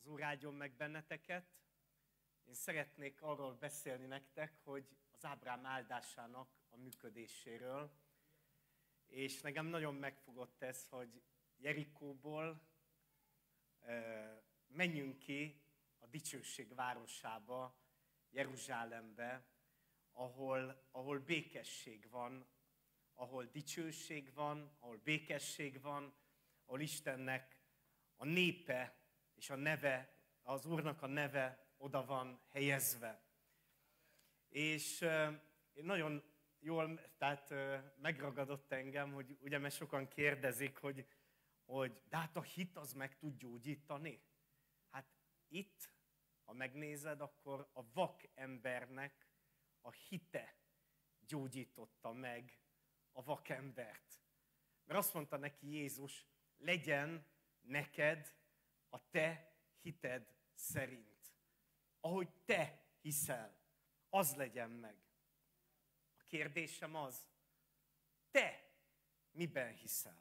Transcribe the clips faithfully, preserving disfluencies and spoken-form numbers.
Az Úr áldjon meg benneteket. Én szeretnék arról beszélni nektek, hogy az Ábrám áldásának a működéséről. És nekem nagyon megfogott ez, hogy Jerikóból e, menjünk ki a dicsőség városába, Jeruzsálembe, ahol, ahol békesség van, ahol dicsőség van, ahol békesség van, ahol Istennek a népe és a neve, az Úrnak a neve oda van helyezve. És uh, nagyon jól, tehát uh, megragadott engem, hogy ugye mert sokan kérdezik, hogy, hogy de hát a hit az meg tud gyógyítani. Hát itt, ha megnézed, akkor a vak embernek a hite gyógyította meg a vakembert. Mert azt mondta neki Jézus, legyen neked a te hited szerint. Ahogy te hiszel, az legyen meg. A kérdésem az, te miben hiszel?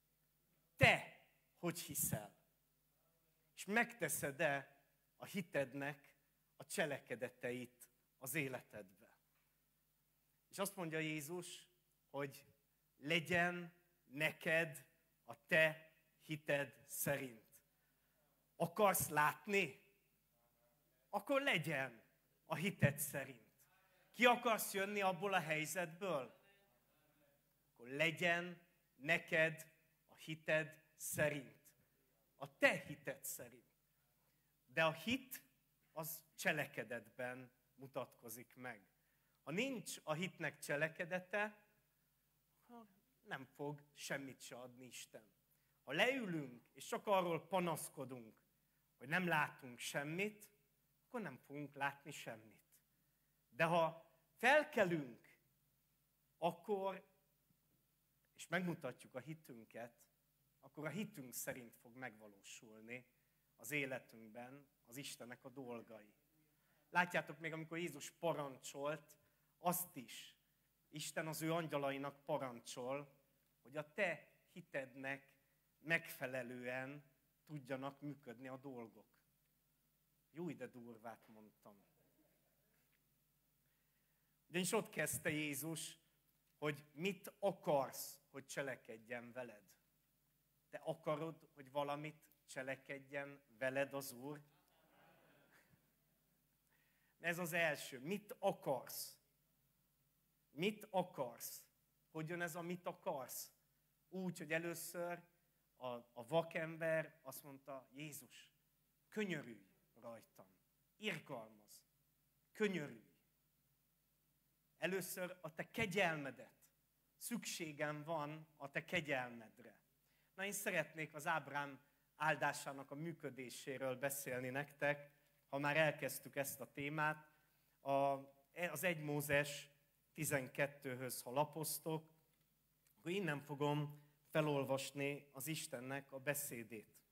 Te hogy hiszel? És megteszed-e a hitednek a cselekedeteit az életedbe? És azt mondja Jézus, hogy legyen neked a te hited szerint. Akarsz látni? Akkor legyen a hited szerint. Ki akarsz jönni abból a helyzetből? Akkor legyen neked a hited szerint. A te hited szerint. De a hit az cselekedetben mutatkozik meg. Ha nincs a hitnek cselekedete, akkor nem fog semmit se adni Isten. Ha leülünk, és csak arról panaszkodunk, hogy nem látunk semmit, akkor nem fogunk látni semmit. De ha felkelünk, akkor, és megmutatjuk a hitünket, akkor a hitünk szerint fog megvalósulni az életünkben az Istennek a dolgai. Látjátok még, amikor Jézus parancsolt, azt is Isten az ő angyalainak parancsol, hogy a te hitednek megfelelően tudjanak működni a dolgok. Jó, de durvát mondtam. Ugyanis ott kezdte Jézus, hogy mit akarsz, hogy cselekedjen veled. Te akarod, hogy valamit cselekedjen veled az Úr? Ez az első. Mit akarsz? Mit akarsz? Hogy jön ez a mit akarsz? Úgy, hogy először a, a vakember azt mondta, Jézus, könyörülj rajtam, irgalmazz, könyörülj. Először a te kegyelmedet. Szükségem van a te kegyelmedre. Na, én szeretnék az Ábrám áldásának a működéséről beszélni nektek, ha már elkezdtük ezt a témát. A, az egy Mózes tizenkettőhöz, ha lapoztok, akkor innen fogom felolvasni az Istennek a beszédét.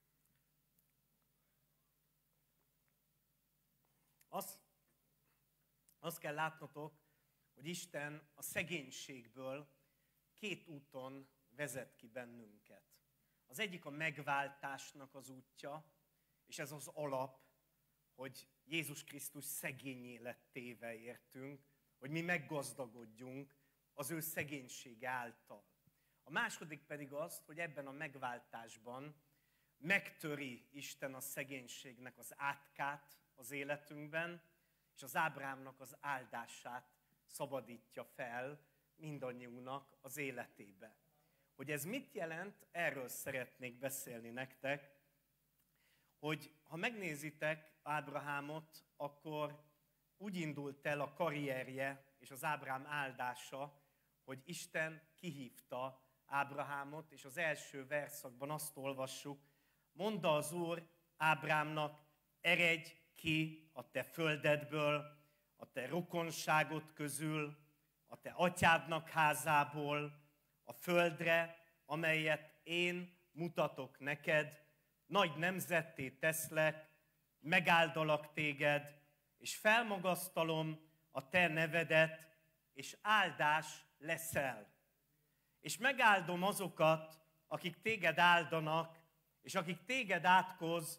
Azt, azt kell látnotok, hogy Isten a szegénységből két úton vezet ki bennünket. Az egyik a megváltásnak az útja, és ez az alap, hogy Jézus Krisztus szegényé lett téve értünk, hogy mi meggazdagodjunk az ő szegénysége által. A második pedig az, hogy ebben a megváltásban megtöri Isten a szegénységnek az átkát az életünkben, és az Ábrámnak az áldását szabadítja fel mindannyiunknak az életébe. Hogy ez mit jelent, erről szeretnék beszélni nektek, hogy ha megnézitek Ábrahámot, akkor úgy indult el a karrierje és az Ábrám áldása, hogy Isten kihívta Ábrahámot, és az első verszakban azt olvassuk, mondta az Úr Ábrámnak, eredj ki a te földedből, a te rokonságod közül, a te atyádnak házából, a földre, amelyet én mutatok neked, nagy nemzetté teszlek, megáldalak téged, és felmagasztalom a te nevedet, és áldás leszel. És megáldom azokat, akik téged áldanak, és akik téged átkoz,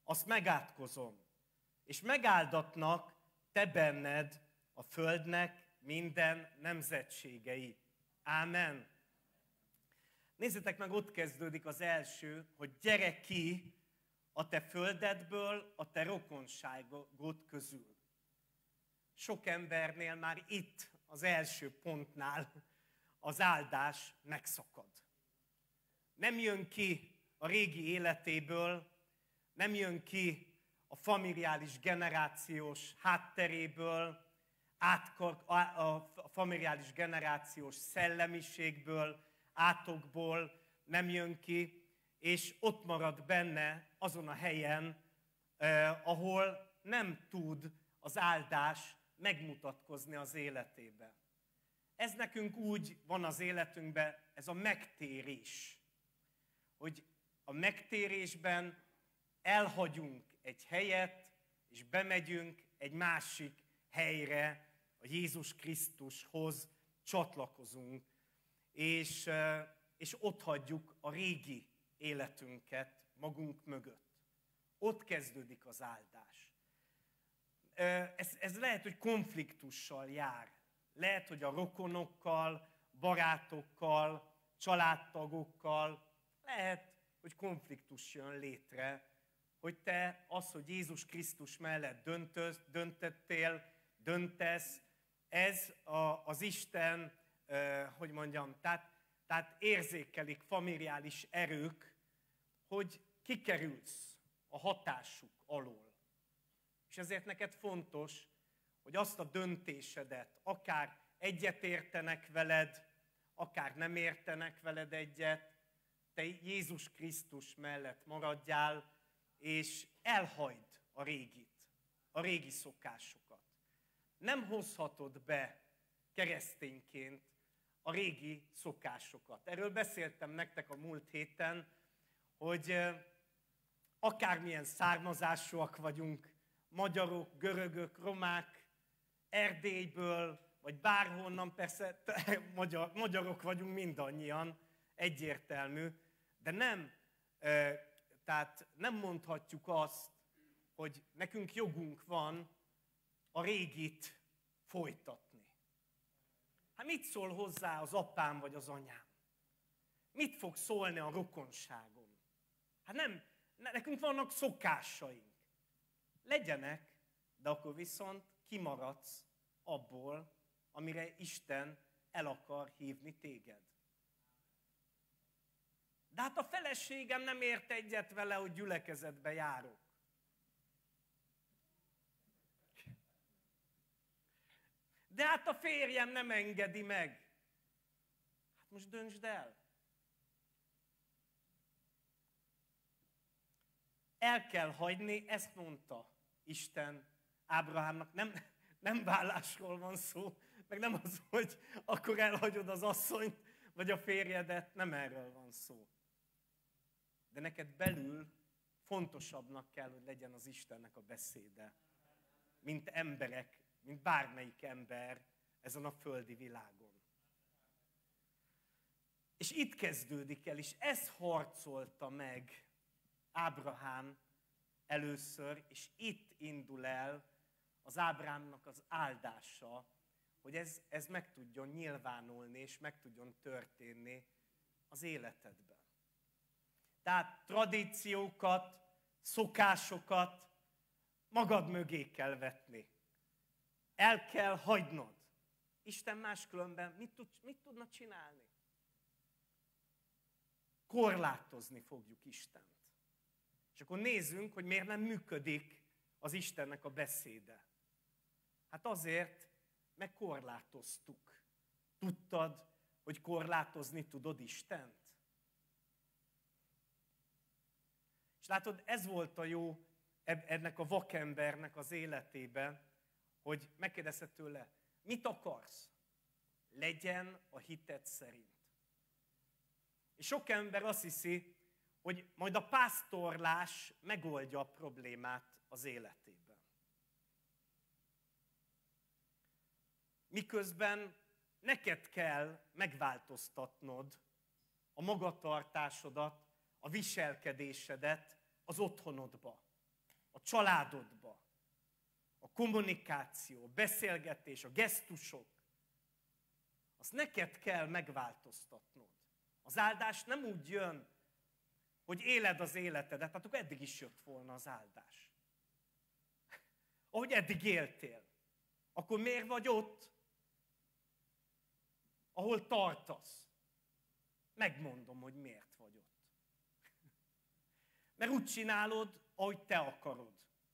azt megátkozom, és megáldatnak te benned a földnek minden nemzetségei. Ámen. Nézzétek meg, ott kezdődik az első, hogy gyere ki a te földedből, a te rokonságod közül. Sok embernél már itt, az első pontnál az áldás megszakad. Nem jön ki a régi életéből, nem jön ki a familiális generációs hátteréből, átkor, a, a familiális generációs szellemiségből, átokból nem jön ki, és ott marad benne azon a helyen, eh, ahol nem tud az áldás megmutatkozni az életébe. Ez nekünk úgy van az életünkben, ez a megtérés. Hogy a megtérésben elhagyunk egy helyet, és bemegyünk egy másik helyre, a Jézus Krisztushoz csatlakozunk, és, és ott hagyjuk a régi életünket magunk mögött. Ott kezdődik az áldás. Ez, ez lehet, hogy konfliktussal jár. Lehet, hogy a rokonokkal, barátokkal, családtagokkal, lehet, hogy konfliktus jön létre, hogy te az, hogy Jézus Krisztus mellett döntöz, döntöttél, döntesz, ez a, az Isten, eh, hogy mondjam, tehát, tehát érzékelik familiáris erők, hogy kikerülsz a hatásuk alól. És ezért neked fontos, hogy azt a döntésedet, akár egyet értenek veled, akár nem értenek veled egyet, te Jézus Krisztus mellett maradjál, és elhagyd a régit, a régi szokásokat. Nem hozhatod be keresztényként a régi szokásokat. Erről beszéltem nektek a múlt héten, hogy akármilyen származásúak vagyunk, magyarok, görögök, romák, Erdélyből, vagy bárhonnan, persze magyar, magyarok vagyunk mindannyian, egyértelmű, de nem, tehát nem mondhatjuk azt, hogy nekünk jogunk van a régit folytatni. Hát mit szól hozzá az apám vagy az anyám? Mit fog szólni a rokonságom? Hát nem, nekünk vannak szokásaink. Legyenek, de akkor viszont kimaradsz abból, amire Isten el akar hívni téged. De hát a feleségem nem ért egyet vele, hogy gyülekezetbe járok. De hát a férjem nem engedi meg. Hát most döntsd el. El kell hagyni, ezt mondta Isten Ábrahámnak. Nem, nem vállásról van szó, meg nem az, hogy akkor elhagyod az asszonyt, vagy a férjedet, nem erről van szó. De neked belül fontosabbnak kell, hogy legyen az Istennek a beszéde, mint emberek, mint bármelyik ember ezen a földi világon. És itt kezdődik el, és ez harcolta meg Ábrahám először, és itt indul el az Ábrahámnak az áldása, hogy ez, ez meg tudjon nyilvánulni, és meg tudjon történni az életedben. Tehát tradíciókat, szokásokat magad mögé kell vetni. El kell hagynod. Isten máskülönben mit, tud, mit tudna csinálni? Korlátozni fogjuk Istent. És akkor nézzünk, hogy miért nem működik az Istennek a beszéde. Hát azért, mert korlátoztuk. Tudtad, hogy korlátozni tudod Istent? És látod, ez volt a jó ennek a vakembernek az életében, hogy megkérdezte tőle, mit akarsz? Legyen a hited szerint. És sok ember azt hiszi, hogy majd a pásztorlás megoldja a problémát az életében. Miközben neked kell megváltoztatnod a magatartásodat, a viselkedésedet az otthonodba. a családodba, a kommunikáció, a beszélgetés, a gesztusok, azt neked kell megváltoztatnod. Az áldás nem úgy jön, hogy éled az életedet, hát akkor eddig is jött volna az áldás. Ahogy eddig éltél. Akkor miért vagy ott, ahol tartasz? Megmondom, hogy miért vagy ott. Mert úgy csinálod, ahogy te akarod.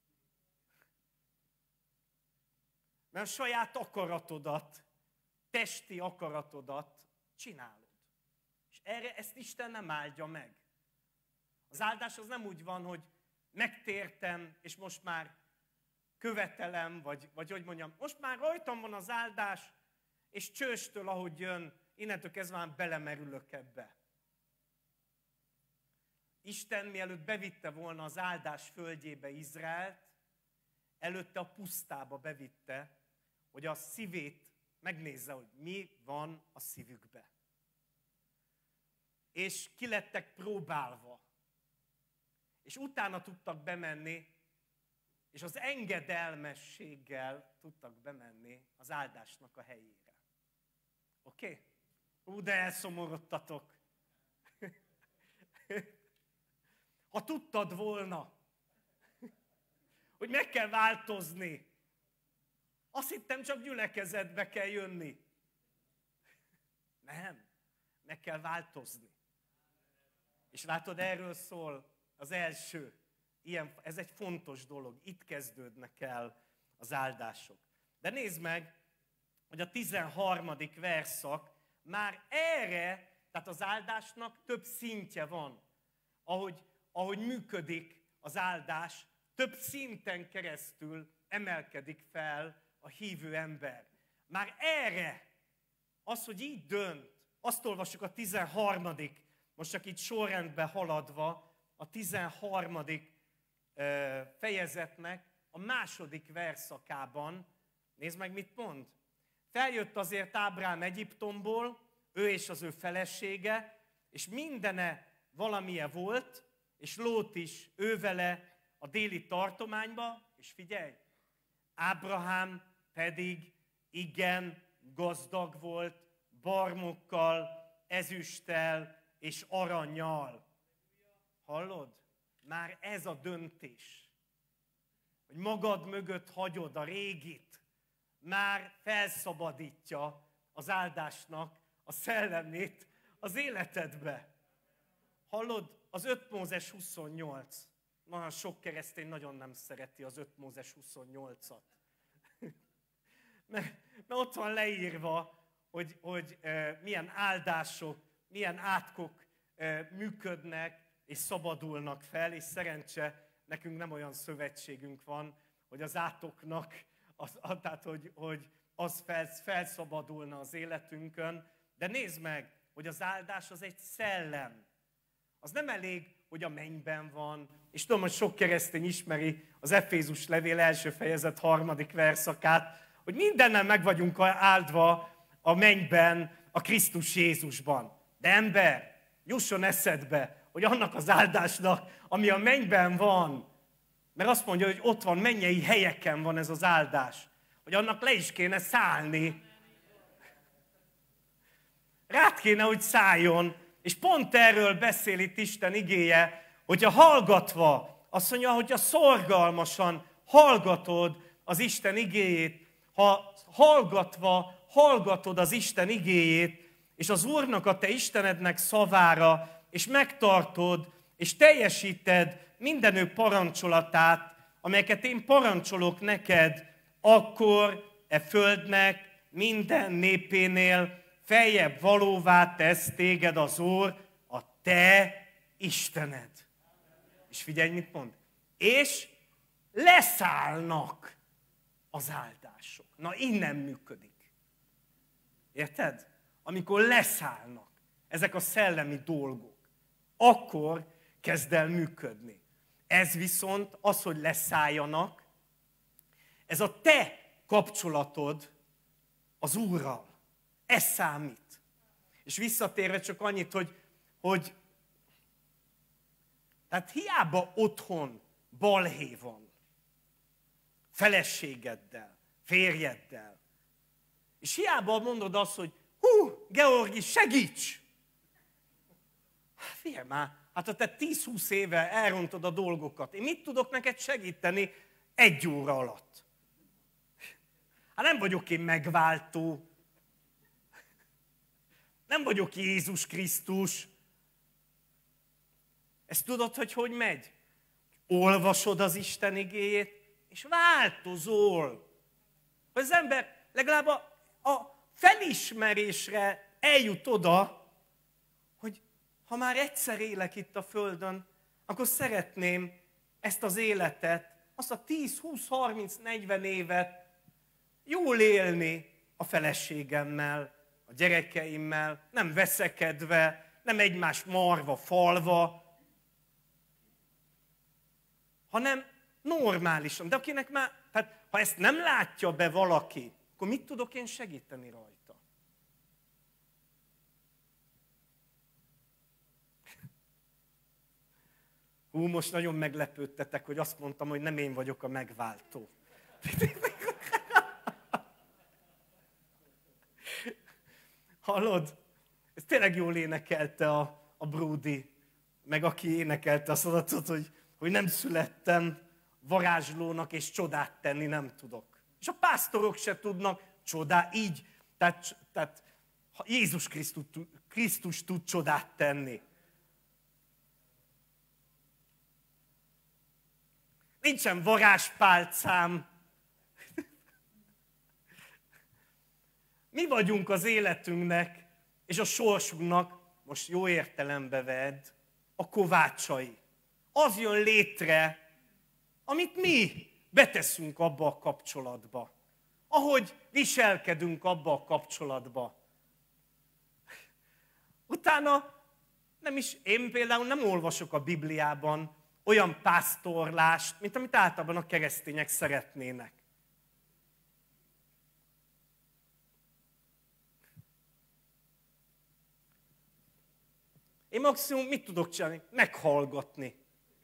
Mert a saját akaratodat, testi akaratodat csinálod. És erre ezt Isten nem áldja meg. Az áldás az nem úgy van, hogy megtértem, és most már követelem, vagy, vagy hogy mondjam, most már rajtam van az áldás, és csőstől, ahogy jön, innentől kezdve már belemerülök ebbe. Isten mielőtt bevitte volna az áldás földjébe Izraelt, előtte a pusztába bevitte, hogy a szívét megnézze, hogy mi van a szívükbe. És ki lettek próbálva. És utána tudtak bemenni, és az engedelmességgel tudtak bemenni az áldásnak a helyére. Oké? Okay? Ú, de elszomorodtatok. Ha tudtad volna, hogy meg kell változni, azt hittem, csak gyülekezetbe kell jönni. Nem, meg kell változni. És látod, erről szól az első. Ilyen, ez egy fontos dolog. Itt kezdődnek el az áldások. De nézd meg, hogy a tizenharmadik verszak már erre, tehát az áldásnak több szintje van. Ahogy, ahogy működik az áldás, több szinten keresztül emelkedik fel a hívő ember. Már erre, az, hogy így dönt, azt olvassuk a tizenharmadik, most csak itt sorrendben haladva, a tizenharmadik fejezetnek a második verszakában, nézd meg, mit mond. Feljött azért Ábrám Egyiptomból, ő és az ő felesége, és mindene valamilyen volt, és Lót is ővele a déli tartományba, és figyelj, Ábrahám pedig igen gazdag volt, barmokkal, ezüsttel és arannyal. Hallod? Már ez a döntés, hogy magad mögött hagyod a régit, már felszabadítja az áldásnak a szellemét az életedbe. Hallod? Az öt Mózes huszonnyolc. Nagyon sok keresztény nagyon nem szereti az öt Mózes huszonnyolcat. mert, mert ott van leírva, hogy, hogy e, milyen áldások, milyen átkok e, működnek, és szabadulnak fel, és szerencse, nekünk nem olyan szövetségünk van, hogy az átoknak, az, tehát hogy, hogy az fel, felszabadulna az életünkön. De nézd meg, hogy az áldás az egy szellem. Az nem elég, hogy a mennyben van, és tudom, hogy sok keresztény ismeri az Efézus levél első fejezet harmadik verszakát, hogy mindennel meg vagyunk áldva a mennyben, a Krisztus Jézusban. De ember, jusson eszedbe, hogy annak az áldásnak, ami a mennyben van, mert azt mondja, hogy ott van, mennyei helyeken van ez az áldás, hogy annak le is kéne szállni. Rád kéne, hogy szálljon, és pont erről beszél itt Isten igéje, hogyha hallgatva, azt mondja, hogyha szorgalmasan hallgatod az Isten igéjét, ha hallgatva hallgatod az Isten igéjét, és az Úrnak, a te Istenednek szavára, és megtartod, és teljesíted minden ő parancsolatát, amelyeket én parancsolok neked, akkor e földnek minden népénél feljebb valóvá tesz téged az Úr, a te Istened. És figyelj, mit mond. És leszállnak az áldások. Na, innen működik. Érted? Amikor leszállnak ezek a szellemi dolgok, akkor kezd el működni. Ez viszont az, hogy leszálljanak, ez a te kapcsolatod az Úrral. Ez számít. És visszatérve csak annyit, hogy, hogy tehát hiába otthon balhé van, feleségeddel, férjeddel. És hiába mondod azt, hogy hú, Georgi, segíts! Figyelj már, hát ha te tíz-húsz éve elrontod a dolgokat, én mit tudok neked segíteni egy óra alatt? Hát nem vagyok én megváltó. Nem vagyok Jézus Krisztus. Ezt tudod, hogy hogy megy? Olvasod az Isten igéjét, és változol. Az ember legalább a, a felismerésre eljut oda, hogy ha már egyszer élek itt a Földön, akkor szeretném ezt az életet, azt a tíz, húsz, harminc, negyven évet jól élni a feleségemmel, a gyerekeimmel, nem veszekedve, nem egymás marva, falva, hanem normálisan. De akinek már, tehát ha ezt nem látja be valaki, akkor mit tudok én segíteni rajta? Hú, most nagyon meglepődtetek, hogy azt mondtam, hogy nem én vagyok a megváltó. Hallod? Ez tényleg jól énekelte a, a Brody, meg aki énekelte azt adatot, hogy, hogy nem születtem varázslónak, és csodát tenni nem tudok. És a pásztorok se tudnak csodát, így, tehát, tehát Jézus Krisztus, Krisztus tud csodát tenni. Nincsen varázspálcám. Mi vagyunk az életünknek és a sorsunknak, most jó értelembe vedd, a kovácsai. Az jön létre, amit mi beteszünk abba a kapcsolatba. Ahogy viselkedünk abba a kapcsolatba. Utána nem is, én például nem olvasok a Bibliában olyan pásztorlást, mint amit általában a keresztények szeretnének. Én maximum mit tudok csinálni? Meghallgatni.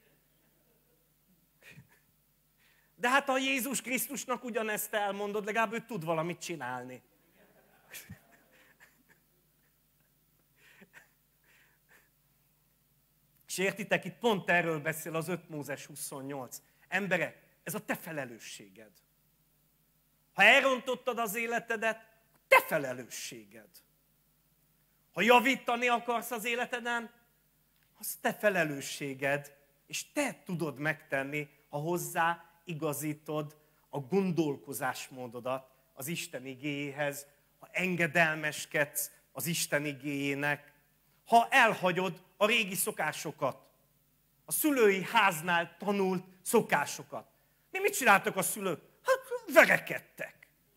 De hát ha Jézus Krisztusnak ugyanezt elmondod, legalább ő tud valamit csinálni. És értitek, itt pont erről beszél az öt Mózes huszonnyolc. Emberek, ez a te felelősséged. Ha elrontottad az életedet, te felelősséged. Ha javítani akarsz az életeden, az te felelősséged, és te tudod megtenni, ha hozzá igazítod a gondolkozásmódodat az Isten igéjéhez, ha engedelmeskedsz az Isten igéjének, ha elhagyod a régi szokásokat, a szülői háznál tanult szokásokat. Mi mit csináltak a szülők? Hát verekedtek.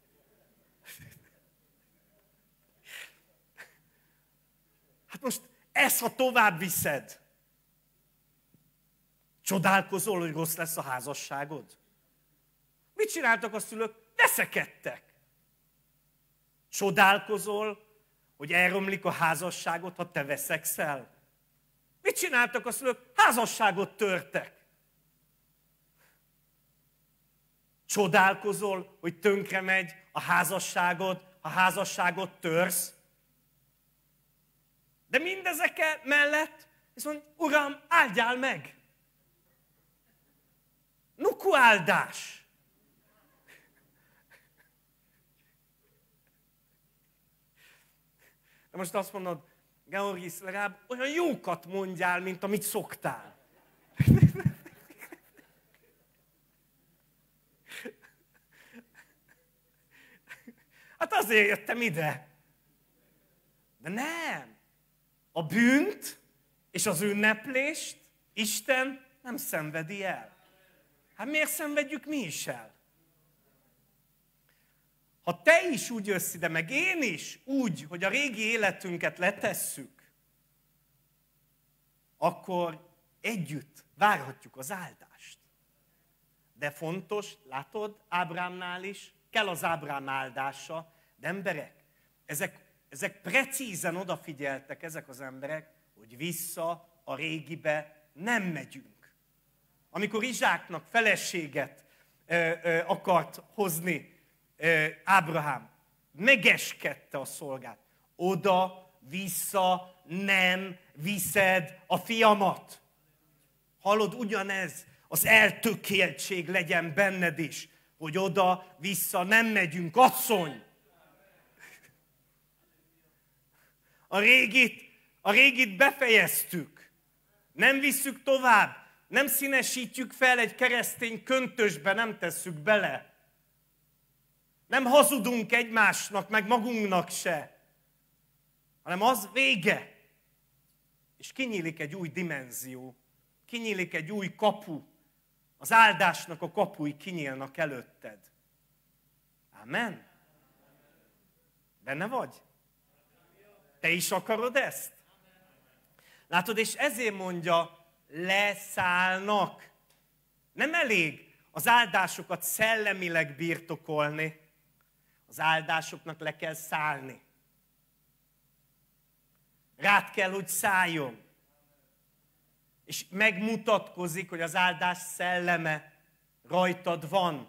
Hát most ezt, ha tovább viszed, csodálkozol, hogy rossz lesz a házasságod? Mit csináltak a szülők? Veszekedtek. Csodálkozol, hogy elromlik a házasságot, ha te veszekszel? Mit csináltak a szülők? Házasságot törtek. Csodálkozol, hogy tönkre megy a házasságod, ha házasságot törsz? De mindezek mellett viszont, Uram, áldjál meg! Nuku áldás! De most azt mondod, Georgis, legalább olyan jókat mondjál, mint amit szoktál. Hát azért jöttem ide. De nem. A bűnt és az ünneplést Isten nem szenvedi el. Hát miért szenvedjük mi is el? Ha te is úgy jössz ide, meg én is úgy, hogy a régi életünket letesszük, akkor együtt várhatjuk az áldást. De fontos, látod, Ábrámnál is, kell az Ábrám áldása, de emberek, ezek, ezek precízen odafigyeltek, ezek az emberek, hogy vissza a régibe nem megyünk. Amikor Izsáknak feleséget ö, ö, akart hozni ö, Ábrahám. Megeskedte a szolgát. Oda, vissza, nem viszed a fiamat. Hallod, ugyanez az eltökéltség legyen benned is, hogy oda, vissza nem megyünk, asszony. A régit, a régit befejeztük. Nem visszük tovább. Nem színesítjük fel egy keresztény köntösbe, nem tesszük bele. Nem hazudunk egymásnak, meg magunknak se. Hanem az vége. És kinyílik egy új dimenzió. Kinyílik egy új kapu. Az áldásnak a kapui kinyílnak előtted. Amen. Benne vagy? Te is akarod ezt? Látod, és ezért mondja, leszállnak. Nem elég az áldásokat szellemileg birtokolni, az áldásoknak le kell szállni. Rád kell, hogy szálljon. És megmutatkozik, hogy az áldás szelleme rajtad van.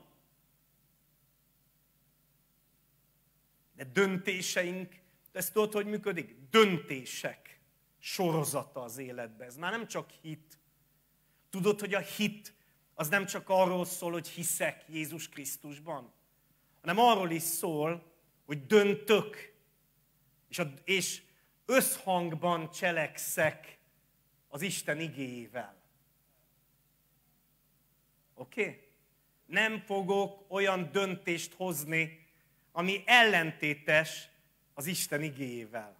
De döntéseink, ezt tudod, hogy működik? Döntések sorozata az életben. Ez már nem csak hit. Tudod, hogy a hit az nem csak arról szól, hogy hiszek Jézus Krisztusban, hanem arról is szól, hogy döntök, és, a, és összhangban cselekszek az Isten igéjével. Oké? Okay? Nem fogok olyan döntést hozni, ami ellentétes az Isten igéjével.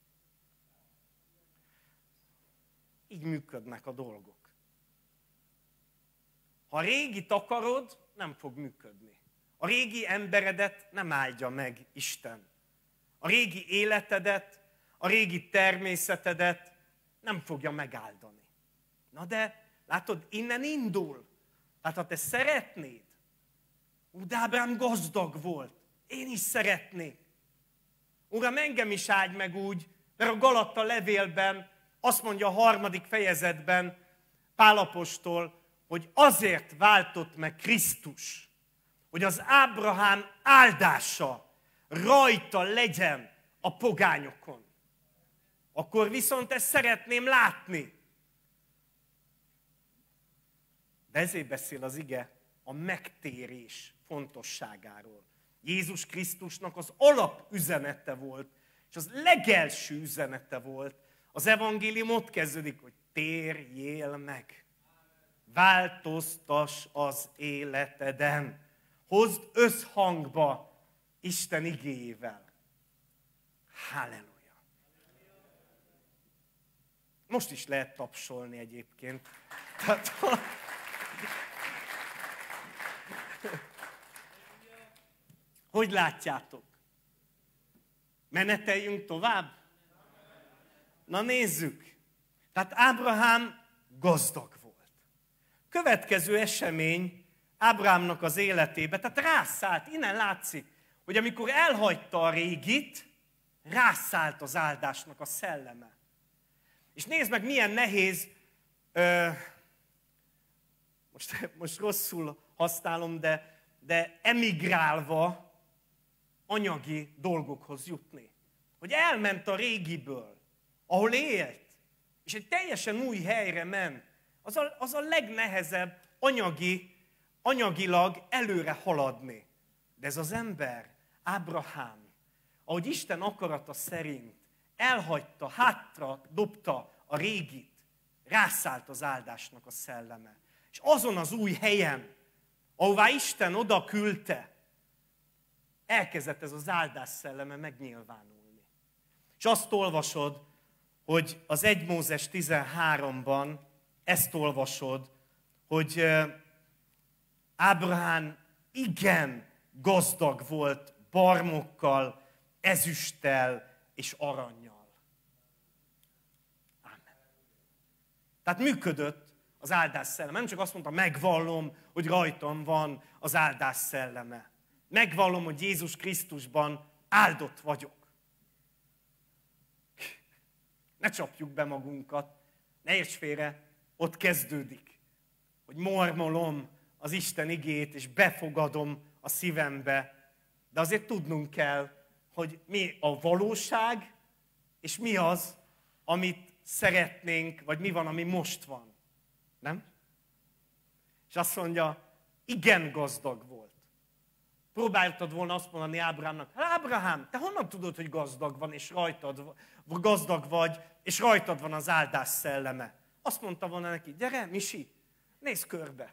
Így működnek a dolgok. Ha a régit akarod, nem fog működni. A régi emberedet nem áldja meg Isten. A régi életedet, a régi természetedet nem fogja megáldani. Na de, látod, innen indul. Tehát ha te szeretnéd, ú, de Ábrám gazdag volt, én is szeretnék. Uram, engem is áldj meg úgy, mert a Galatta levélben azt mondja a harmadik fejezetben Pál apostol, hogy azért váltott meg Krisztus, hogy az Ábrahám áldása rajta legyen a pogányokon. Akkor viszont ezt szeretném látni. De ezért beszél az ige a megtérés fontosságáról. Jézus Krisztusnak az alapüzenete volt, és az legelső üzenete volt. Az evangélium ott kezdődik, hogy térjél meg. Változtass az életeden. Hozd összhangba Isten igéjével. Halleluja. Most is lehet tapsolni egyébként. Tehát, hogy látjátok? Meneteljünk tovább? Na nézzük. Tehát Ábrahám gazdag volt. Következő esemény Ábrahámnak az életébe, tehát rászállt, innen látszik, hogy amikor elhagyta a régit, rászállt az áldásnak a szelleme. És nézd meg, milyen nehéz, ö, most, most rosszul használom, de, de emigrálva anyagi dolgokhoz jutni. Hogy elment a régiből, ahol élt, és egy teljesen új helyre ment. Az a, az a legnehezebb anyagi, anyagilag előre haladni. De ez az ember, Ábrahám, ahogy Isten akarata szerint elhagyta, hátra dobta a régit, rászállt az áldásnak a szelleme. És azon az új helyen, ahová Isten oda küldte, elkezdett ez az áldás szelleme megnyilvánulni. És azt olvasod, hogy az egy Mózes tizenháromban ezt olvasod, hogy Ábrahám igen gazdag volt barmokkal, ezüsttel és arannyal. Ámen. Tehát működött az áldás szelleme. Nem csak azt mondta, megvallom, hogy rajtam van az áldás szelleme. Megvallom, hogy Jézus Krisztusban áldott vagyok. Ne csapjuk be magunkat, ne érts félre, ott kezdődik, hogy mormolom az Isten igét, és befogadom a szívembe, de azért tudnunk kell, hogy mi a valóság, és mi az, amit szeretnénk, vagy mi van, ami most van. Nem? És azt mondja, igen gazdag volt. Próbáltad volna azt mondani Ábrahámnak, hát Ábrahám, te honnan tudod, hogy gazdag van, és rajtad, gazdag vagy, és rajtad van az áldás szelleme? Azt mondta volna neki, gyere, Misi, nézd körbe.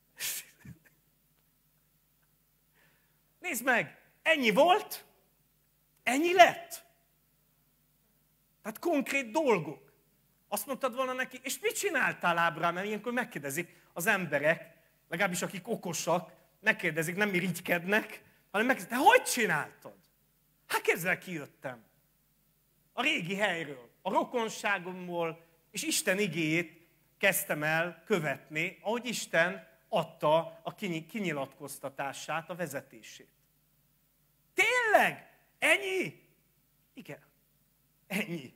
Nézd meg, ennyi volt, ennyi lett. Tehát konkrét dolgok. Azt mondtad volna neki, és mit csináltál, Ábrahám? Mert ilyenkor megkérdezik az emberek, legalábbis akik okosak, megkérdezik, nem irigykednek, hanem megkérdezik, te hogy csináltad? Hát ezzel kijöttem. A régi helyről, a rokonságomból, és Isten igéjét kezdtem el követni, ahogy Isten adta a kinyilatkoztatását, a vezetését. Tényleg? Ennyi? Igen. Ennyi.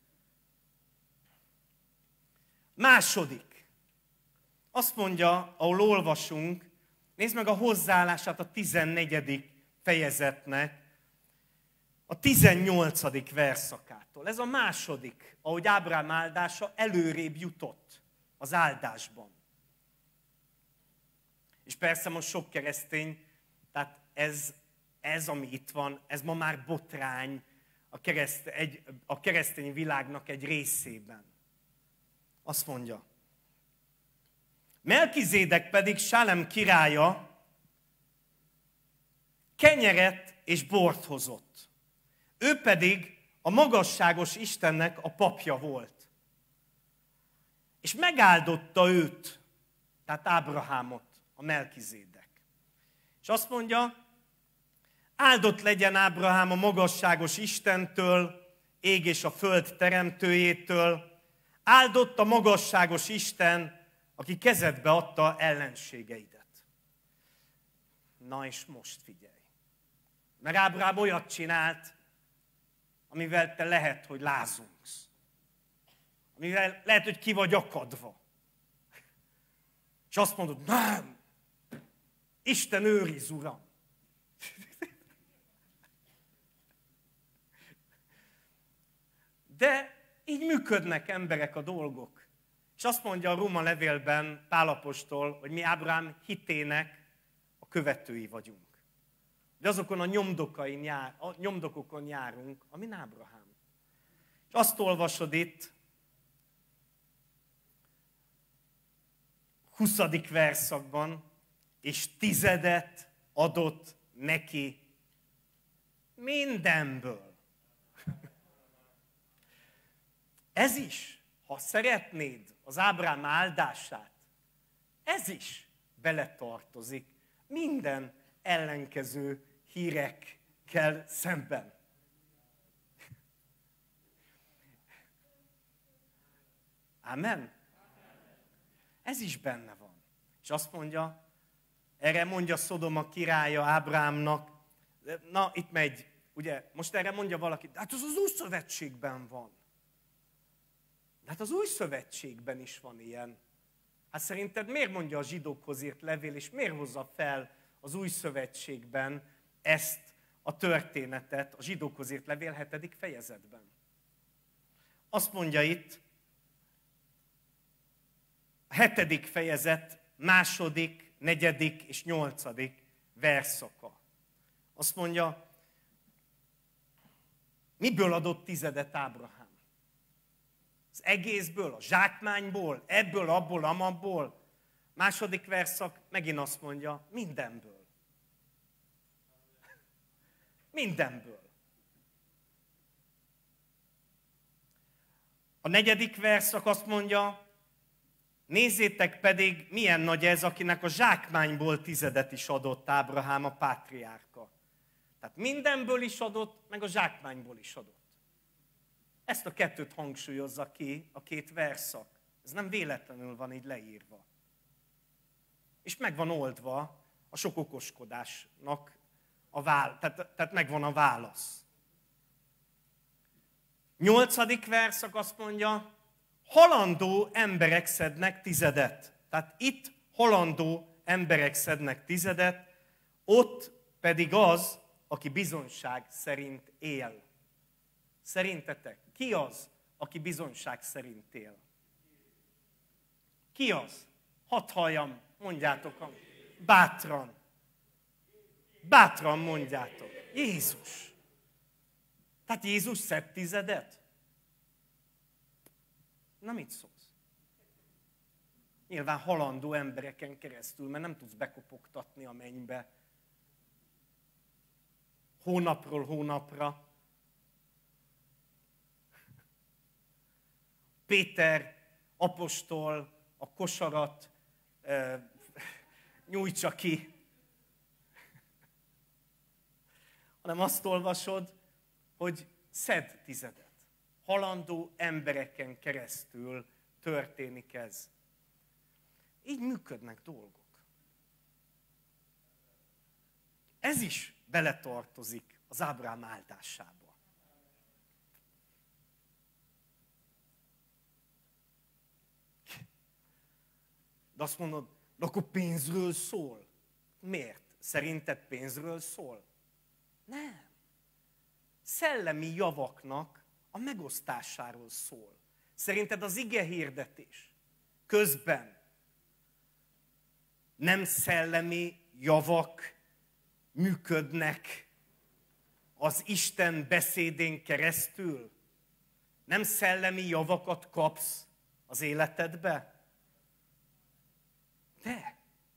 Második. Azt mondja, ahol olvasunk, nézd meg a hozzáállását a tizennegyedik fejezetnek, a tizennyolcadik verszakától. Ez a második, ahogy Ábrahám áldása előrébb jutott az áldásban. És persze most sok keresztény, tehát ez, ez ami itt van, ez ma már botrány a, kereszt, egy, a keresztény világnak egy részében. Azt mondja, Melkizédek pedig Sálem királya kenyeret és bort hozott. Ő pedig a magasságos Istennek a papja volt. És megáldotta őt, tehát Ábrahámot, a Melkizédek. És azt mondja, áldott legyen Ábrahám a magasságos Istentől, ég és a föld teremtőjétől, áldott a magasságos Isten, aki kezedbe adta ellenségeidet. Na és most figyelj. Mert Ábrahám olyat csinált, amivel te lehet, hogy lázongsz. Amivel lehet, hogy ki vagy akadva. És azt mondod, nem, Isten őriz, Uram. De így működnek emberek a dolgok. És azt mondja a Róma levélben Pál apostol, hogy mi Ábrahám hitének a követői vagyunk. De azokon a, nyomdokain jár, a nyomdokokon járunk, amin Ábrahám. És azt olvasod itt, huszadik verszakban, és tizedet adott neki mindenből. Ez is, ha szeretnéd az Ábrahám áldását, ez is beletartozik minden ellenkező hírekkel szemben. Amen? Ez is benne van. És azt mondja, erre mondja Szodoma királya Ábrahámnak, na itt megy, ugye, most erre mondja valaki, hát az az új szövetségben van. Hát az új szövetségben is van ilyen. Hát szerinted miért mondja a zsidókhoz írt levél, és miért hozza fel az új szövetségben ezt a történetet a zsidókhoz írt levél hetedik fejezetben? Azt mondja itt, a hetedik fejezet második, negyedik és nyolcadik verszaka. Azt mondja, miből adott tizedet Ábrahám? Az egészből, a zsákmányból, ebből, abból, amabból. Második verszak megint azt mondja, mindenből. Mindenből. A negyedik verszak azt mondja, nézzétek pedig, milyen nagy ez, akinek a zsákmányból tizedet is adott Ábrahám, a pátriárka. Tehát mindenből is adott, meg a zsákmányból is adott. Ezt a kettőt hangsúlyozza ki a két verszak. Ez nem véletlenül van így leírva. És meg van oldva a sok okoskodásnak a válasz. Tehát, tehát megvan a válasz. Nyolcadik verszak azt mondja, halandó emberek szednek tizedet. Tehát itt halandó emberek szednek tizedet, ott pedig az, aki bizonyság szerint él. Szerintetek, ki az, aki bizonyság szerint él? Ki az? Hadd halljam, mondjátok. Bátran. Bátran mondjátok. Jézus. Tehát Jézus szed tizedet? Na mit szólsz? Nyilván halandó embereken keresztül, mert nem tudsz bekopogtatni a mennybe. Hónapról hónapra. Péter apostol a kosarat e, nyújtsa ki. Hanem azt olvasod, hogy szed tizedet. Halandó embereken keresztül történik ez. Így működnek dolgok. Ez is beletartozik az Ábrahám áldásába. De azt mondod, de akkor pénzről szól. Miért? Szerinted pénzről szól? Nem. Szellemi javaknak a megosztásáról szól. Szerinted az ige hirdetés közben nem szellemi javak működnek az Isten beszédén keresztül? Nem szellemi javakat kapsz az életedbe? De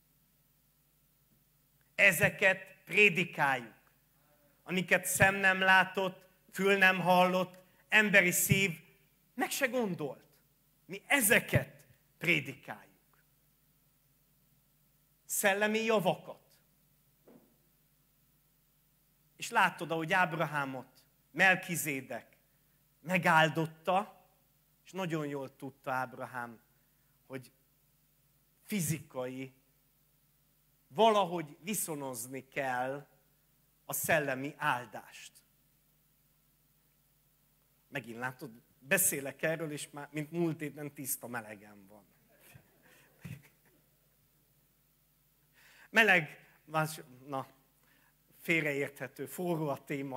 ezeket prédikáljuk, amiket szem nem látott, fül nem hallott, emberi szív meg se gondolt. Mi ezeket prédikáljuk. Szellemi javakat. És látod, ahogy Ábrahámot Melkizédek megáldotta, és nagyon jól tudta Ábrahám, hogy fizikai, valahogy viszonozni kell a szellemi áldást. Megint látod, beszélek erről, és már, mint múlt héten tiszta melegem van. Meleg, na, félreérthető, forró a téma.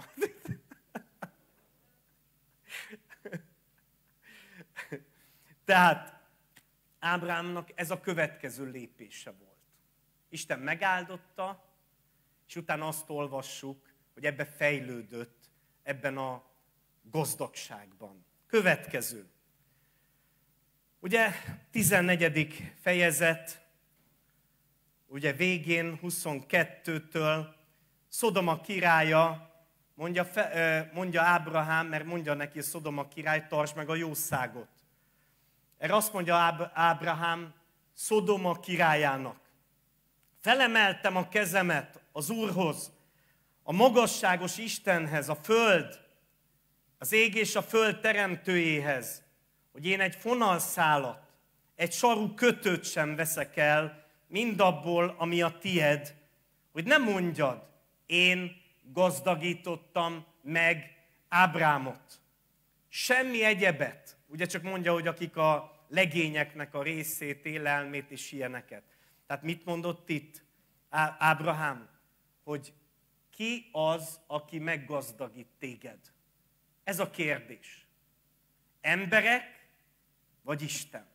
Tehát Ábrahámnak ez a következő lépése volt. Isten megáldotta, és utána azt olvassuk, hogy ebbe fejlődött, ebben a gazdagságban. Következő. Ugye tizennegyedik fejezet, ugye végén huszonkettőtől Szodoma királya, mondja, mondja Ábrahám, mert mondja neki Szodoma király, tartsd meg a jószágot. Erre azt mondja Ábrahám Szodoma királyának. Felemeltem a kezemet az Úrhoz, a magasságos Istenhez, a föld, az ég és a föld teremtőjéhez, hogy én egy fonalszálat, egy sarú kötőt sem veszek el, mindabból, ami a tied, hogy ne mondjad, én gazdagítottam meg Ábrámot. Semmi egyebet. Ugye csak mondja, hogy akik a legényeknek a részét, élelmét és ilyeneket. Tehát mit mondott itt Ábrahám? Hogy ki az, aki meggazdagít téged? Ez a kérdés. Emberek vagy Isten?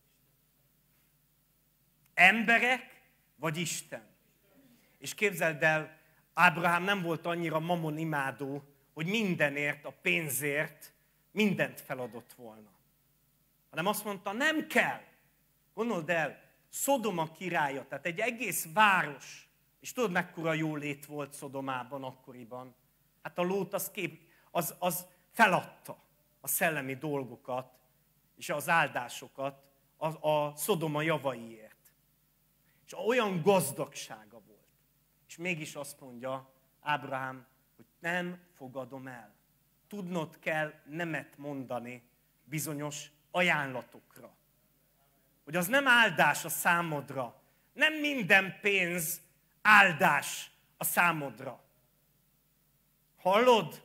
Emberek vagy Isten? És képzeld el, Ábrahám nem volt annyira mamon imádó, hogy mindenért, a pénzért mindent feladott volna. Hanem azt mondta, nem kell. Gondold el, Szodoma királya, tehát egy egész város, és tudod, mekkora jólét volt Szodomában akkoriban? Hát a Lót az, kép, az, az feladta a szellemi dolgokat, és az áldásokat a, a Szodoma javaiért. És olyan gazdagsága volt. És mégis azt mondja Ábrahám, hogy nem fogadom el. Tudnod kell nemet mondani bizonyos ajánlatokra. Hogy az nem áldás a számodra. Nem minden pénz áldás a számodra. Hallod?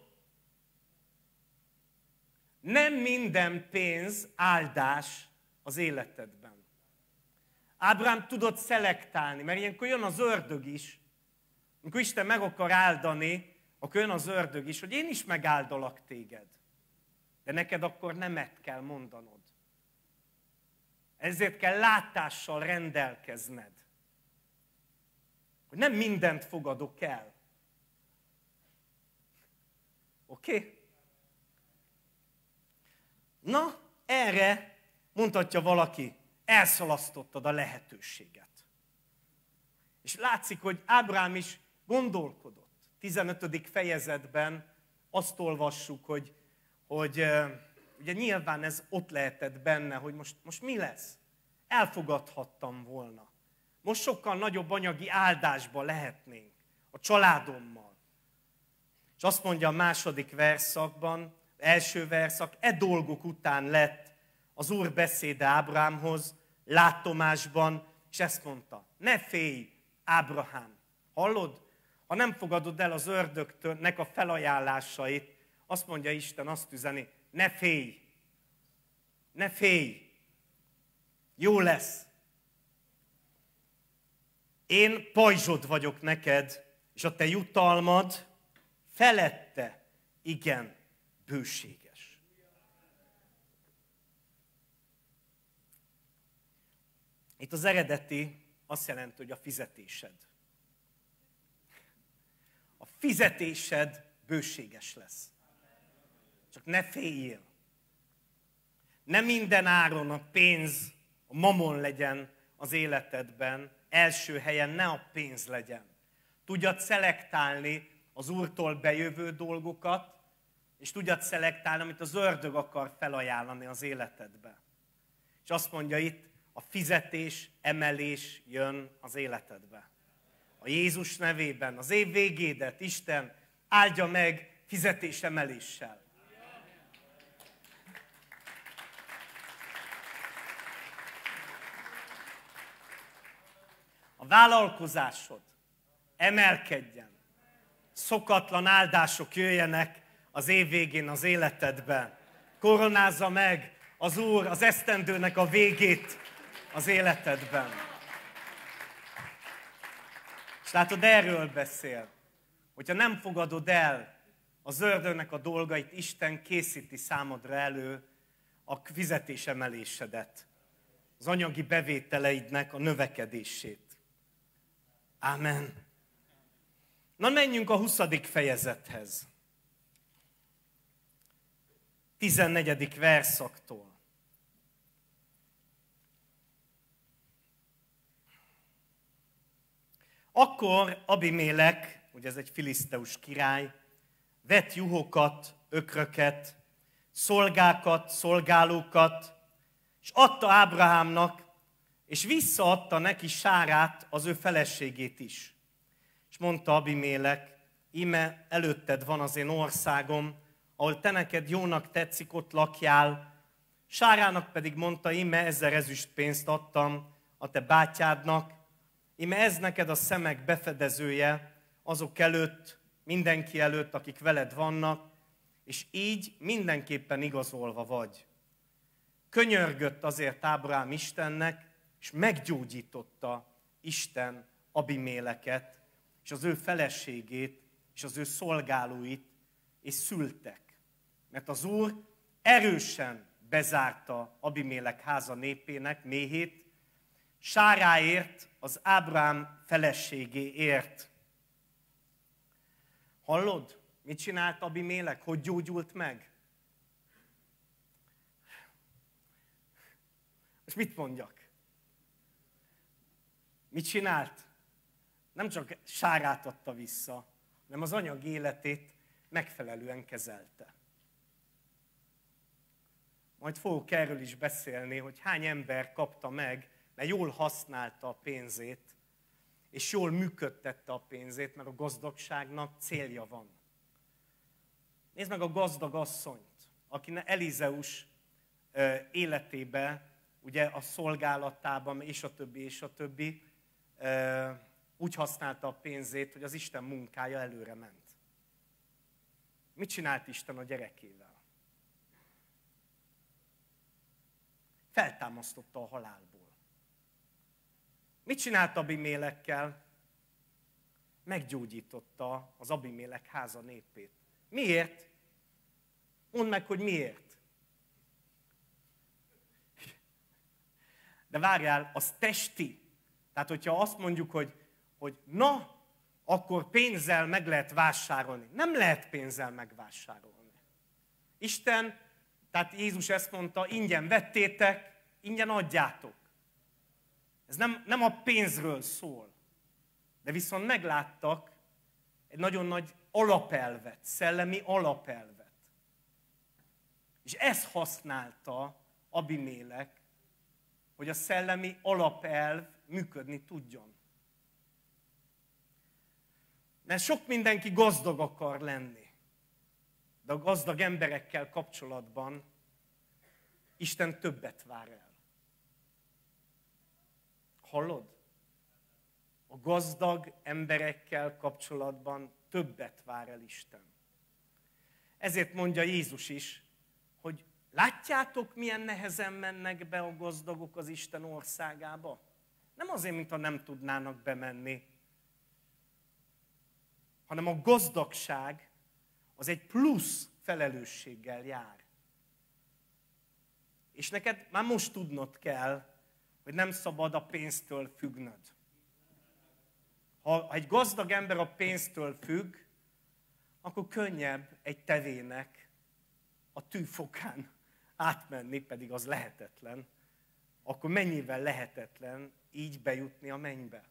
Nem minden pénz áldás az életedben. Ábrám tudott szelektálni, mert ilyenkor jön az ördög is. Amikor Isten meg akar áldani, akkor jön az ördög is, hogy én is megáldalak téged. De neked akkor nemet kell mondanod. Ezért kell látással rendelkezned. Hogy nem mindent fogadok el. Oké? Okay? Na, erre mondhatja valaki, elszalasztottad a lehetőséget. És látszik, hogy Ábrám is gondolkodott. tizenötödik fejezetben azt olvassuk, hogy, hogy ugye nyilván ez ott lehetett benne, hogy most, most mi lesz? Elfogadhattam volna. Most sokkal nagyobb anyagi áldásba lehetnénk a családommal. És azt mondja a második verszakban, első verszak, e dolgok után lett az Úr beszéde Ábrámhoz, látomásban, és ezt mondta, ne félj, Ábrahám. Hallod? Ha nem fogadod el az ördögnek a felajánlásait, azt mondja Isten, azt üzeni, ne félj, ne félj, jó lesz. Én pajzsod vagyok neked, és a te jutalmad felette igen bőséges. Itt az eredeti azt jelenti, hogy a fizetésed. A fizetésed bőséges lesz. Csak ne féljél. Ne minden áron a pénz, a mamon legyen az életedben, első helyen ne a pénz legyen. Tudjad szelektálni az Úrtól bejövő dolgokat, és tudjad szelektálni, amit az ördög akar felajánlani az életedbe. És azt mondja itt, a fizetés, emelés jön az életedbe. A Jézus nevében, az év végédet Isten áldja meg fizetés emeléssel. A vállalkozásod emelkedjen. Szokatlan áldások jöjjenek az év végén az életedben. Koronázza meg az Úr az esztendőnek a végét az életedben. És látod, erről beszél. Hogyha nem fogadod el az ördögnek a dolgait, Isten készíti számodra elő a fizetésemelésedet. Az anyagi bevételeidnek a növekedését. Ámen. Na, menjünk a huszadik fejezethez. tizennegyedik verszaktól. Akkor Abimélek, ugye ez egy filiszteus király, vett juhokat, ökröket, szolgákat, szolgálókat, és adta Ábrahámnak, és visszaadta neki Sárát, az ő feleségét is. És mondta Abimélek, íme előtted van az én országom, ahol te neked jónak tetszik, ott lakjál. Sárának pedig mondta, íme ezer ezüstpénzt adtam a te bátyádnak, íme ez neked a szemek befedezője azok előtt, mindenki előtt, akik veled vannak, és így mindenképpen igazolva vagy. Könyörgött azért Ábrahám Istennek, és meggyógyította Isten Abiméleket, és az ő feleségét, és az ő szolgálóit, és szültek. Mert az Úr erősen bezárta Abimélek háza népének méhét, Sáráért, az Ábrahám feleségéért. Hallod? Mit csinált Abimélek? Hogy gyógyult meg? És mit mondjak? Mit csinált? Nem csak Sárát adta vissza, hanem az anyag életét megfelelően kezelte. Majd fogok erről is beszélni, hogy hány ember kapta meg, mert jól használta a pénzét, és jól működtette a pénzét, mert a gazdagságnak célja van. Nézd meg a gazdag asszonyt, aki Elizeus életébe, ugye a szolgálatában, és a többi, és a többi, úgy használta a pénzét, hogy az Isten munkája előre ment. Mit csinált Isten a gyerekével? Feltámasztotta a halálból. Mit csinált Abimélekkel? Meggyógyította az Abimélek háza népét. Miért? Mondd meg, hogy miért. De várjál, az testi. Tehát, hogyha azt mondjuk, hogy, hogy na, akkor pénzzel meg lehet vásárolni. Nem lehet pénzzel megvásárolni. Isten, tehát Jézus ezt mondta, ingyen vettétek, ingyen adjátok. Ez nem, nem a pénzről szól. De viszont megláttak egy nagyon nagy alapelvet, szellemi alapelvet. És ezt használta Abimélek, hogy a szellemi alapelv működni tudjon. Mert sok mindenki gazdag akar lenni. De a gazdag emberekkel kapcsolatban Isten többet vár el. Hallod? A gazdag emberekkel kapcsolatban többet vár el Isten. Ezért mondja Jézus is, hogy látjátok, milyen nehezen mennek be a gazdagok az Isten országába? Nem azért, mintha nem tudnának bemenni, hanem a gazdagság az egy plusz felelősséggel jár. És neked már most tudnod kell, hogy nem szabad a pénztől függnöd. Ha egy gazdag ember a pénztől függ, akkor könnyebb egy tevének a tűfokán átmenni, pedig az lehetetlen. Akkor mennyivel lehetetlen így bejutni a mennybe.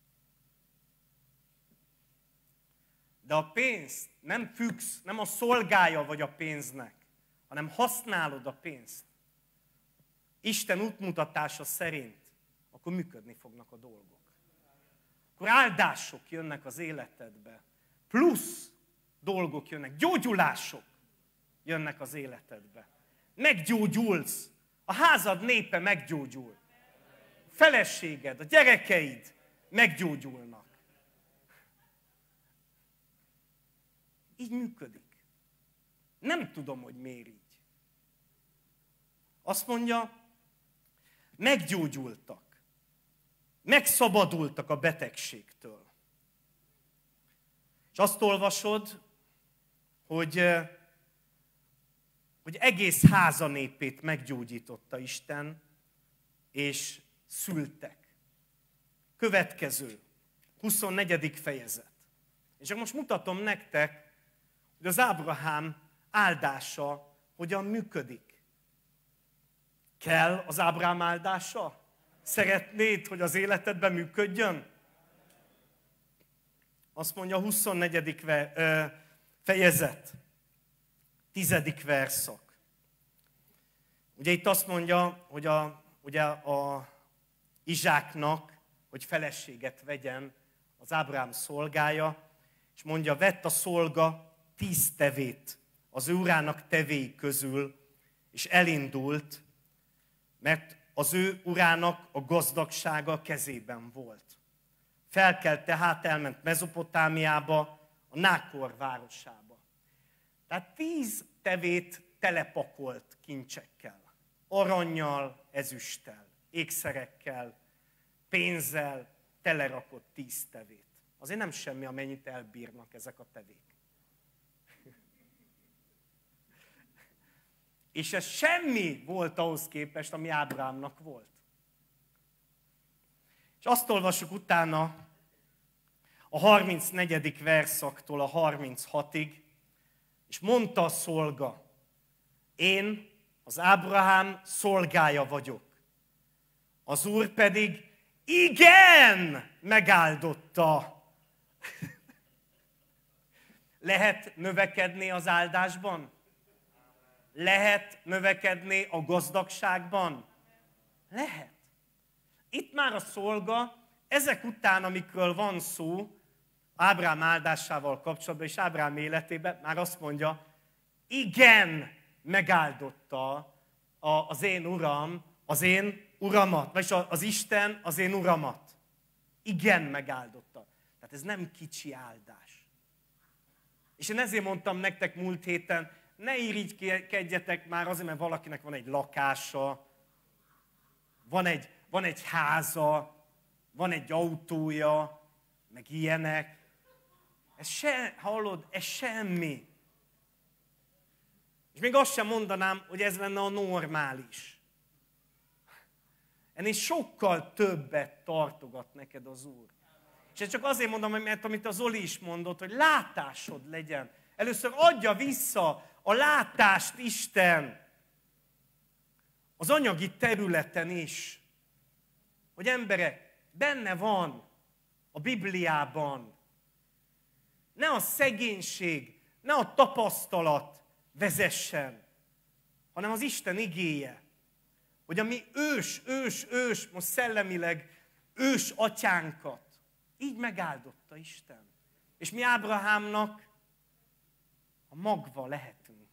De a pénzt nem függsz, nem a szolgája vagy a pénznek, hanem használod a pénzt. Isten útmutatása szerint, akkor működni fognak a dolgok. Akkor áldások jönnek az életedbe. Plusz dolgok jönnek, gyógyulások jönnek az életedbe. Meggyógyulsz, a házad népe meggyógyul. A feleséged, a gyerekeid meggyógyulnak. Így működik. Nem tudom, hogy miért így. Azt mondja, meggyógyultak. Megszabadultak a betegségtől. És azt olvasod, hogy, hogy egész háza népét meggyógyította Isten, és szültek. Következő, huszonnegyedik fejezet. És csak most mutatom nektek, hogy az Ábrahám áldása hogyan működik. Kell az Ábrahám áldása? Szeretnéd, hogy az életedben működjön? Azt mondja a huszonnegyedik fejezet, tizedik verszak. Ugye itt azt mondja, hogy a, ugye a Izsáknak, hogy feleséget vegyen az Ábrahám szolgája, és mondja, vett a szolga tíz tevét az ő urának tevéi közül, és elindult, mert az ő urának a gazdagsága kezében volt. Felkelt tehát, elment Mezopotámiába, a Nákor városába. Tehát tíz tevét telepakolt kincsekkel, arannyal, ezüsttel, ékszerekkel, pénzzel telerakott tíz tevét. Azért nem semmi, amennyit elbírnak ezek a tevék. És ez semmi volt ahhoz képest, ami Ábrahámnak volt. És azt olvassuk utána a harmincnegyedik verszaktól a harminchatig, és mondta a szolga, én az Ábrahám szolgája vagyok. Az Úr pedig igen, megáldotta. Lehet növekedni az áldásban? Lehet növekedni a gazdagságban? Lehet. Itt már a szolga, ezek után, amikről van szó, Ábrahám áldásával kapcsolatban, és Ábrahám életében már azt mondja, igen, megáldotta az én uram, az én uramat, vagyis az Isten az én uramat. Igen, megáldotta. Tehát ez nem kicsi áldás. És én ezért mondtam nektek múlt héten, ne irigykedjetek már azért, mert valakinek van egy lakása, van egy, van egy háza, van egy autója, meg ilyenek. Ez se, hallod, ez semmi. És még azt sem mondanám, hogy ez lenne a normális. Ennél sokkal többet tartogat neked az Úr. És ezt csak azért mondom, mert amit az Zoli is mondott, hogy látásod legyen. Először adja vissza a látást Isten az anyagi területen is. Hogy emberek, benne van a Bibliában. Ne a szegénység, ne a tapasztalat vezessen, hanem az Isten igéje. Hogy a mi ős, ős, ős, most szellemileg ős atyánkat így megáldotta Isten. És mi Ábrahámnak a magva lehetünk.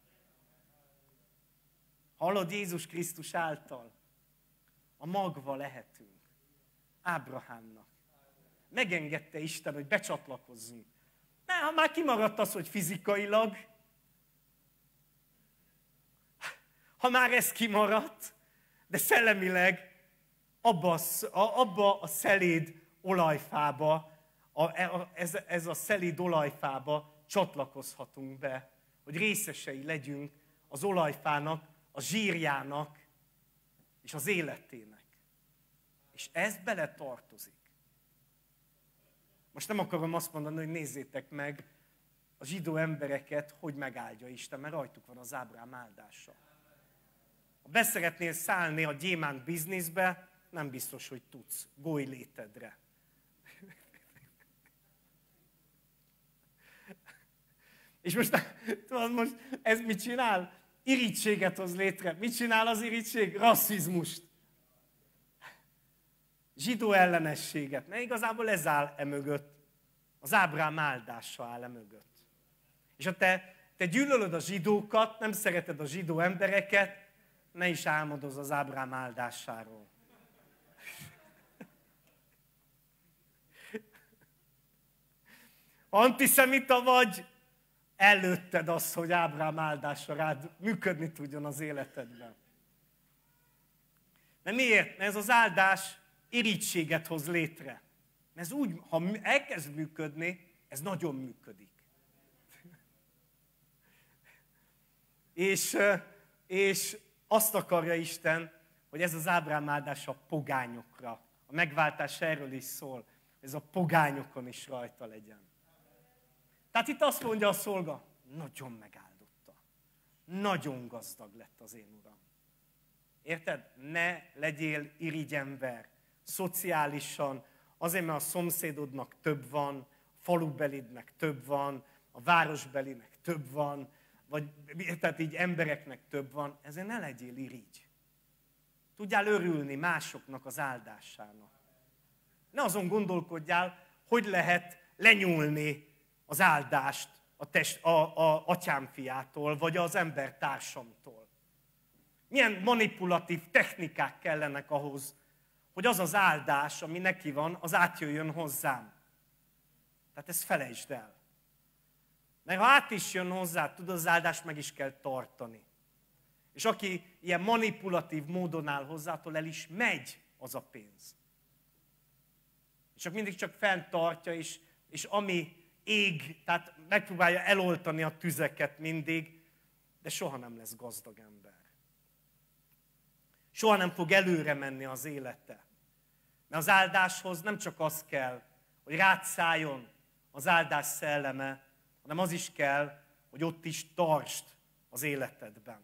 Hallod, Jézus Krisztus által a magva lehetünk. Ábrahámnak. Megengedte Isten, hogy becsatlakozzunk. Ne, ha már kimaradt az, hogy fizikailag, ha már ez kimaradt, de szellemileg abba a, abba a szeléd olajfába, a, ez, ez a szelíd olajfába csatlakozhatunk be, hogy részesei legyünk az olajfának, a zsírjának és az életének. És ez bele tartozik. Most nem akarom azt mondani, hogy nézzétek meg a zsidó embereket, hogy megáldja Isten, mert rajtuk van az Ábrám áldása. Ha beszeretnél szállni a gyémánt bizniszbe, nem biztos, hogy tudsz. Gólj létedre. És most, tudod, most ez mit csinál? Irítséget hoz létre. Mit csinál az irítség? Rasszizmust. Zsidó ellenességet. Mert igazából ez áll e mögött. Az Ábrám áldása áll e mögött. És ha te, te gyűlölöd a zsidókat, nem szereted a zsidó embereket, ne is álmodozz az Ábrám áldásáról. Antiszemita vagy, előtted az, hogy Ábrám áldása rád működni tudjon az életedben. De miért? Mert ez az áldás irítséget hoz létre. Mert ez úgy, ha elkezd működni, ez nagyon működik. és, és azt akarja Isten, hogy ez az Ábrám áldás a pogányokra. A megváltás erről is szól, ez a pogányokon is rajta legyen. Tehát itt azt mondja a szolga, nagyon megáldotta. Nagyon gazdag lett az én uram. Érted? Ne legyél irigy ember. Szociálisan, azért, mert a szomszédodnak több van, a falubelidnek több van, a városbelinek több van, vagy tehát így embereknek több van, ezért ne legyél irigy. Tudjál örülni másoknak az áldásának. Ne azon gondolkodjál, hogy lehet lenyúlni az áldást a, test, a, a atyám fiától, vagy az embertársamtól. Milyen manipulatív technikák kellenek ahhoz, hogy az az áldás, ami neki van, az átjöjjön hozzám. Tehát ezt felejtsd el. Mert ha át is jön hozzá, tudod, az áldást meg is kell tartani. És aki ilyen manipulatív módon áll hozzától, el is megy az a pénz. És csak mindig csak fenntartja, és, és ami ég, tehát megpróbálja eloltani a tüzeket mindig, de soha nem lesz gazdag ember. Soha nem fog előre menni az élete. Mert az áldáshoz nem csak az kell, hogy rád szálljon az áldás szelleme, hanem az is kell, hogy ott is tartsd az életedben.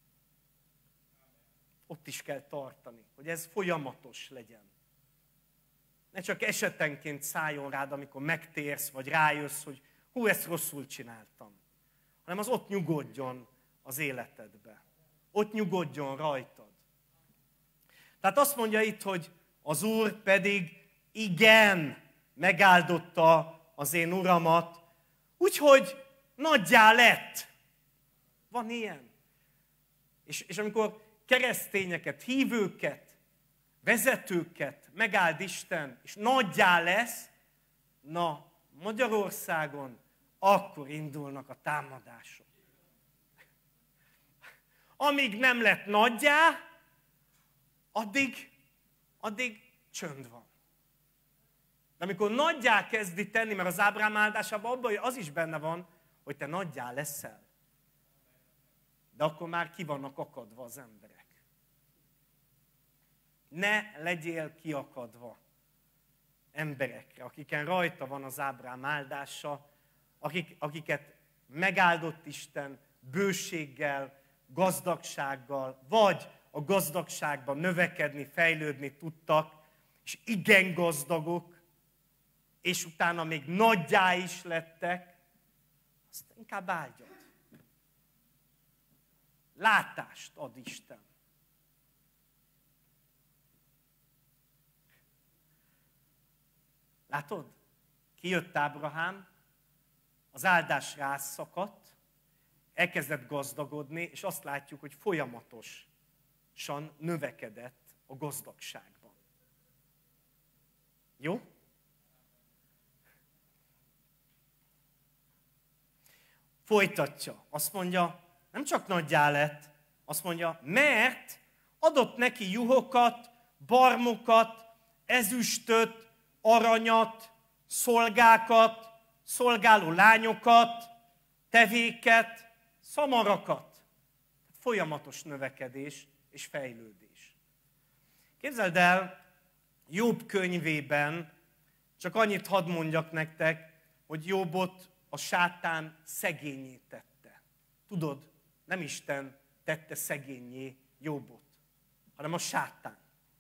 Ott is kell tartani, hogy ez folyamatos legyen. Ne csak esetenként szálljon rád, amikor megtérsz, vagy rájössz, hogy hú, ezt rosszul csináltam. Hanem az ott nyugodjon az életedbe. Ott nyugodjon rajtad. Tehát azt mondja itt, hogy az Úr pedig igen, megáldotta az én uramat, úgyhogy nagyjá lett. Van ilyen. És, és amikor keresztényeket, hívőket, vezetőket megáld Isten, és nagyjá lesz, na, Magyarországon akkor indulnak a támadások. Amíg nem lett nagyjá, addig, addig csönd van. De amikor nagyjá kezdi tenni, mert az Ábrám áldásában abban az is benne van, hogy te nagyjá leszel. De akkor már ki vannak akadva az emberek. Ne legyél kiakadva emberekre, akiken rajta van az Ábrám áldása, akik, akiket megáldott Isten bőséggel, gazdagsággal, vagy a gazdagságban növekedni, fejlődni tudtak, és igen gazdagok, és utána még nagyjá is lettek, azt inkább áldjad. Látást ad Isten. Látod? Kijött Ábrahám, az áldás rászakadt, elkezdett gazdagodni, és azt látjuk, hogy folyamatosan növekedett a gazdagságban. Jó? Folytatja. Azt mondja, nem csak nagyjá lett, azt mondja, mert adott neki juhokat, barmokat, ezüstöt, aranyat, szolgákat, szolgáló lányokat, tevéket, szamarakat. Folyamatos növekedés és fejlődés. Képzeld el, Jobb könyvében, csak annyit hadd mondjak nektek, hogy Jobbot a sátán szegénnyé tette. Tudod, nem Isten tette szegénnyé Jobbot, hanem a sátán.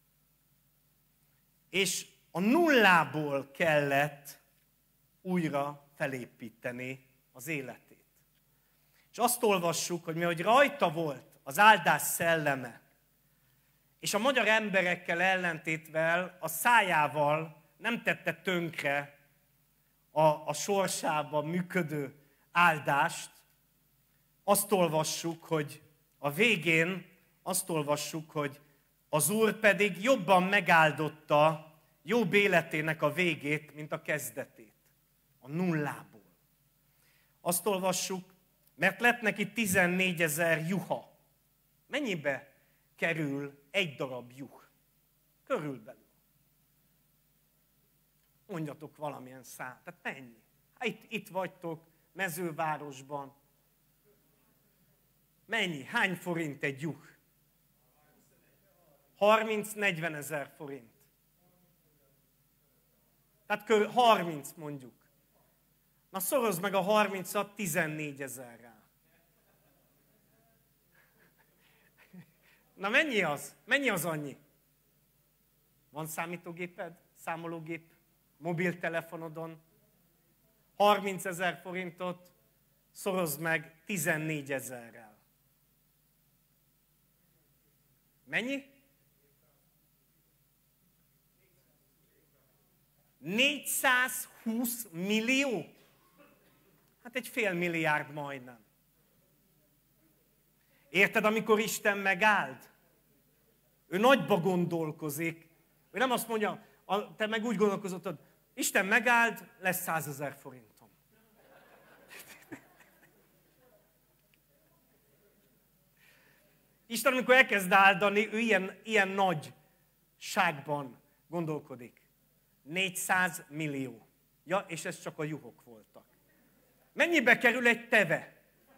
És a nullából kellett újra felépíteni az életét. És azt olvassuk, hogy mihogy rajta volt az áldás szelleme, és a magyar emberekkel ellentétvel a szájával nem tette tönkre a, a sorsában működő áldást, azt olvassuk, hogy a végén azt olvassuk, hogy az Úr pedig jobban megáldotta Jobb életének a végét, mint a kezdetét. A nullából. Azt olvassuk, mert lett neki tizennégyezer juha. Mennyibe kerül egy darab juh? Körülbelül. Mondjatok valamilyen szám. Tehát mennyi? Hát itt, itt vagytok, mezővárosban. Mennyi? Hány forint egy juh? harminc-negyven ezer forint. Tehát kör harminc mondjuk. Na szorozd meg a harmincat tizennégy ezerrel. Na mennyi az? Mennyi az annyi? Van számítógéped? Számológép? Mobiltelefonodon? harminc ezer forintot szorozd meg tizennégy ezerrel. Mennyi? négyszázhúsz millió? Hát egy fél milliárd majdnem. Érted, amikor Isten megáld? Ő nagyba gondolkozik. Ő nem azt mondja, te meg úgy gondolkozottad, Isten megáld, lesz százezer forintom. Isten, amikor elkezd áldani, ő ilyen, ilyen nagyságban gondolkodik. négyszáz millió. Ja, és ez csak a juhok voltak. Mennyibe kerül egy teve?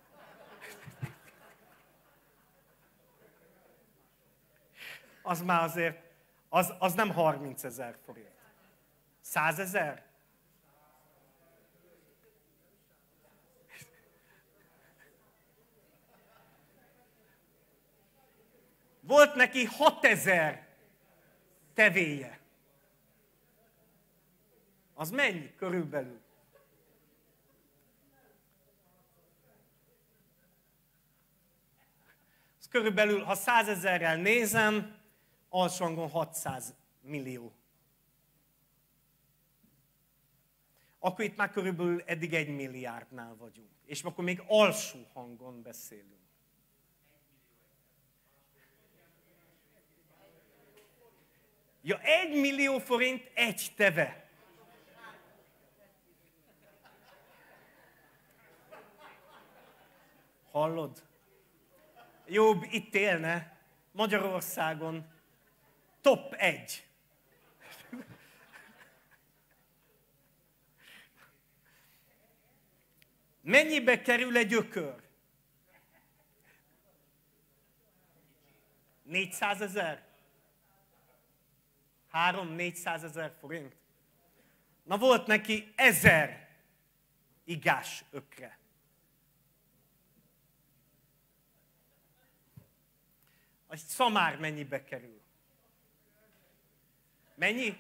Az már azért, az, az nem harminc ezer forint. százezer? Volt neki hatezer tevéje. Az mennyi körülbelül? Az körülbelül, ha százezerrel nézem, alsóhangon hatszáz millió. Akkor itt már körülbelül eddig egy milliárdnál vagyunk. És akkor még alsó hangon beszélünk. Ja, egy millió forint egy teve. Hallod? Jobb itt élne, Magyarországon top egy. Mennyibe kerül egy ökör? négyszázezer? három-négyszázezer forint? Na volt neki ezer igás ökre. A szamár mennyibe kerül? Mennyi?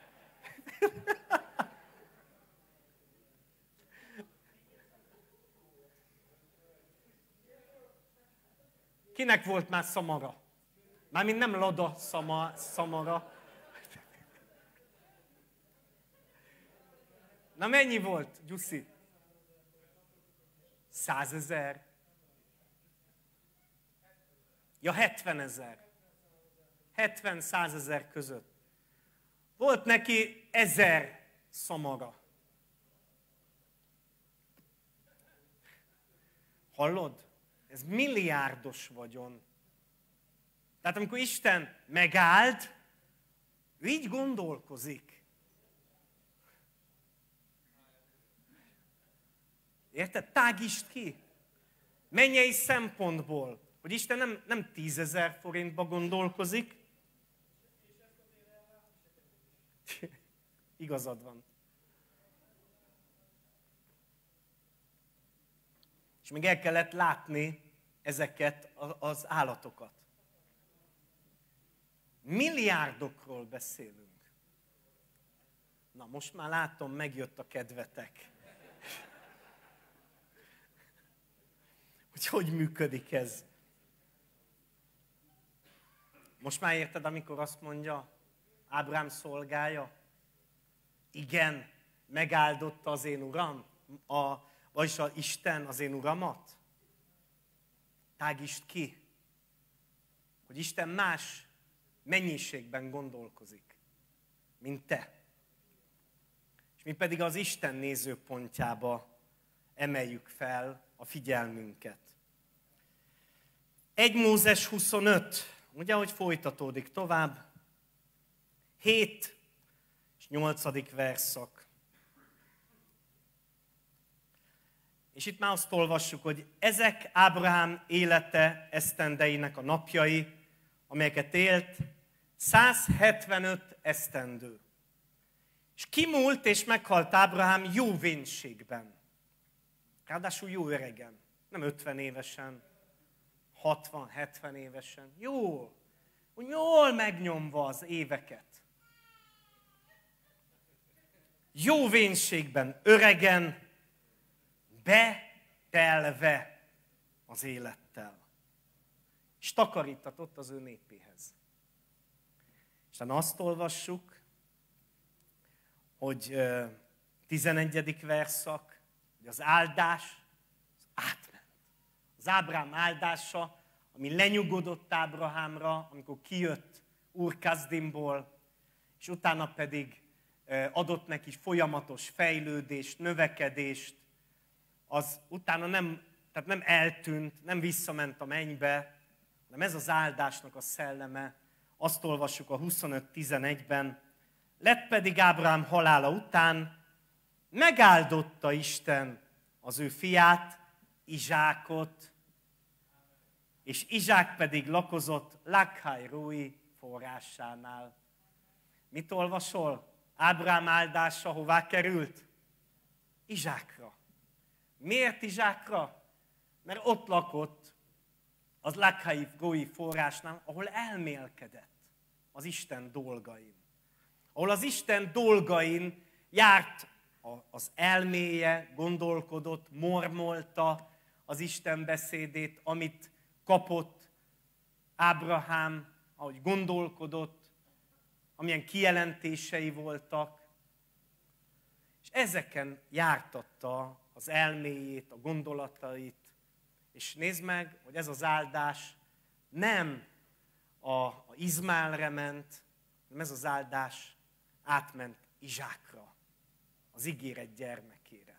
Kinek volt már szamara? Mármint nem lada szama, szamara. Na mennyi volt, Gyuszi? Százezer? Ja, hetvenezer. hetven-százezer között. Volt neki ezer szamara. Hallod? Ez milliárdos vagyon. Tehát amikor Isten megállt, ő így gondolkozik. Érted? Tágítsd ki. Mennyei szempontból, hogy Isten nem, nem tízezer forintba gondolkozik. Igazad van. És még el kellett látni ezeket az állatokat. Milliárdokról beszélünk. Na, most már látom, megjött a kedvetek. Hogy hogy működik ez? Most már érted, amikor azt mondja Ábrám szolgája? Igen, megáldotta az én uram, a, vagyis az Isten az én uramat? Tágítsd ki, hogy Isten más mennyiségben gondolkozik, mint te. És mi pedig az Isten nézőpontjába emeljük fel a figyelmünket. egy Mózes huszonöt, ugye, hogy folytatódik tovább, hét és nyolcadik verszak. És itt már azt olvassuk, hogy ezek Ábrahám élete esztendeinek a napjai, amelyeket élt, száz hetvenöt esztendő. És kimúlt és meghalt Ábrahám jó vénségben. Ráadásul jó öregen, nem ötven évesen, hatvan-hetven évesen. Jól, úgy jól megnyomva az éveket. Jó vénségben, öregen, betelve az élettel. És takarítatott az ő népéhez. És azt olvassuk, hogy tizenegyedik verszak, hogy az áldás az átment. Az Ábrám áldása, ami lenyugodott Ábrahámra, amikor kijött Úr Kazdimból, és utána pedig adott neki folyamatos fejlődést, növekedést, az utána nem, tehát nem eltűnt, nem visszament a mennybe, hanem ez az áldásnak a szelleme. Azt olvassuk a huszonöt tizenegyben. Lett pedig Ábrahám halála után, megáldotta Isten az ő fiát, Izsákot, és Izsák pedig lakozott Lakhaj-rói forrásánál. Mit olvasol? Ábrahám áldása hová került? Izsákra. Miért Izsákra? Mert ott lakott az Lakhaj-rói forrásnál, ahol elmélkedett az Isten dolgain. Ahol az Isten dolgain járt az elméje, gondolkodott, mormolta az Isten beszédét, amit kapott Ábrahám, ahogy gondolkodott, amilyen kijelentései voltak. És ezeken jártatta az elméjét, a gondolatait. És nézd meg, hogy ez az áldás nem a, a Izmaelre ment, hanem ez az áldás átment Izsákra, az ígéret gyermekére.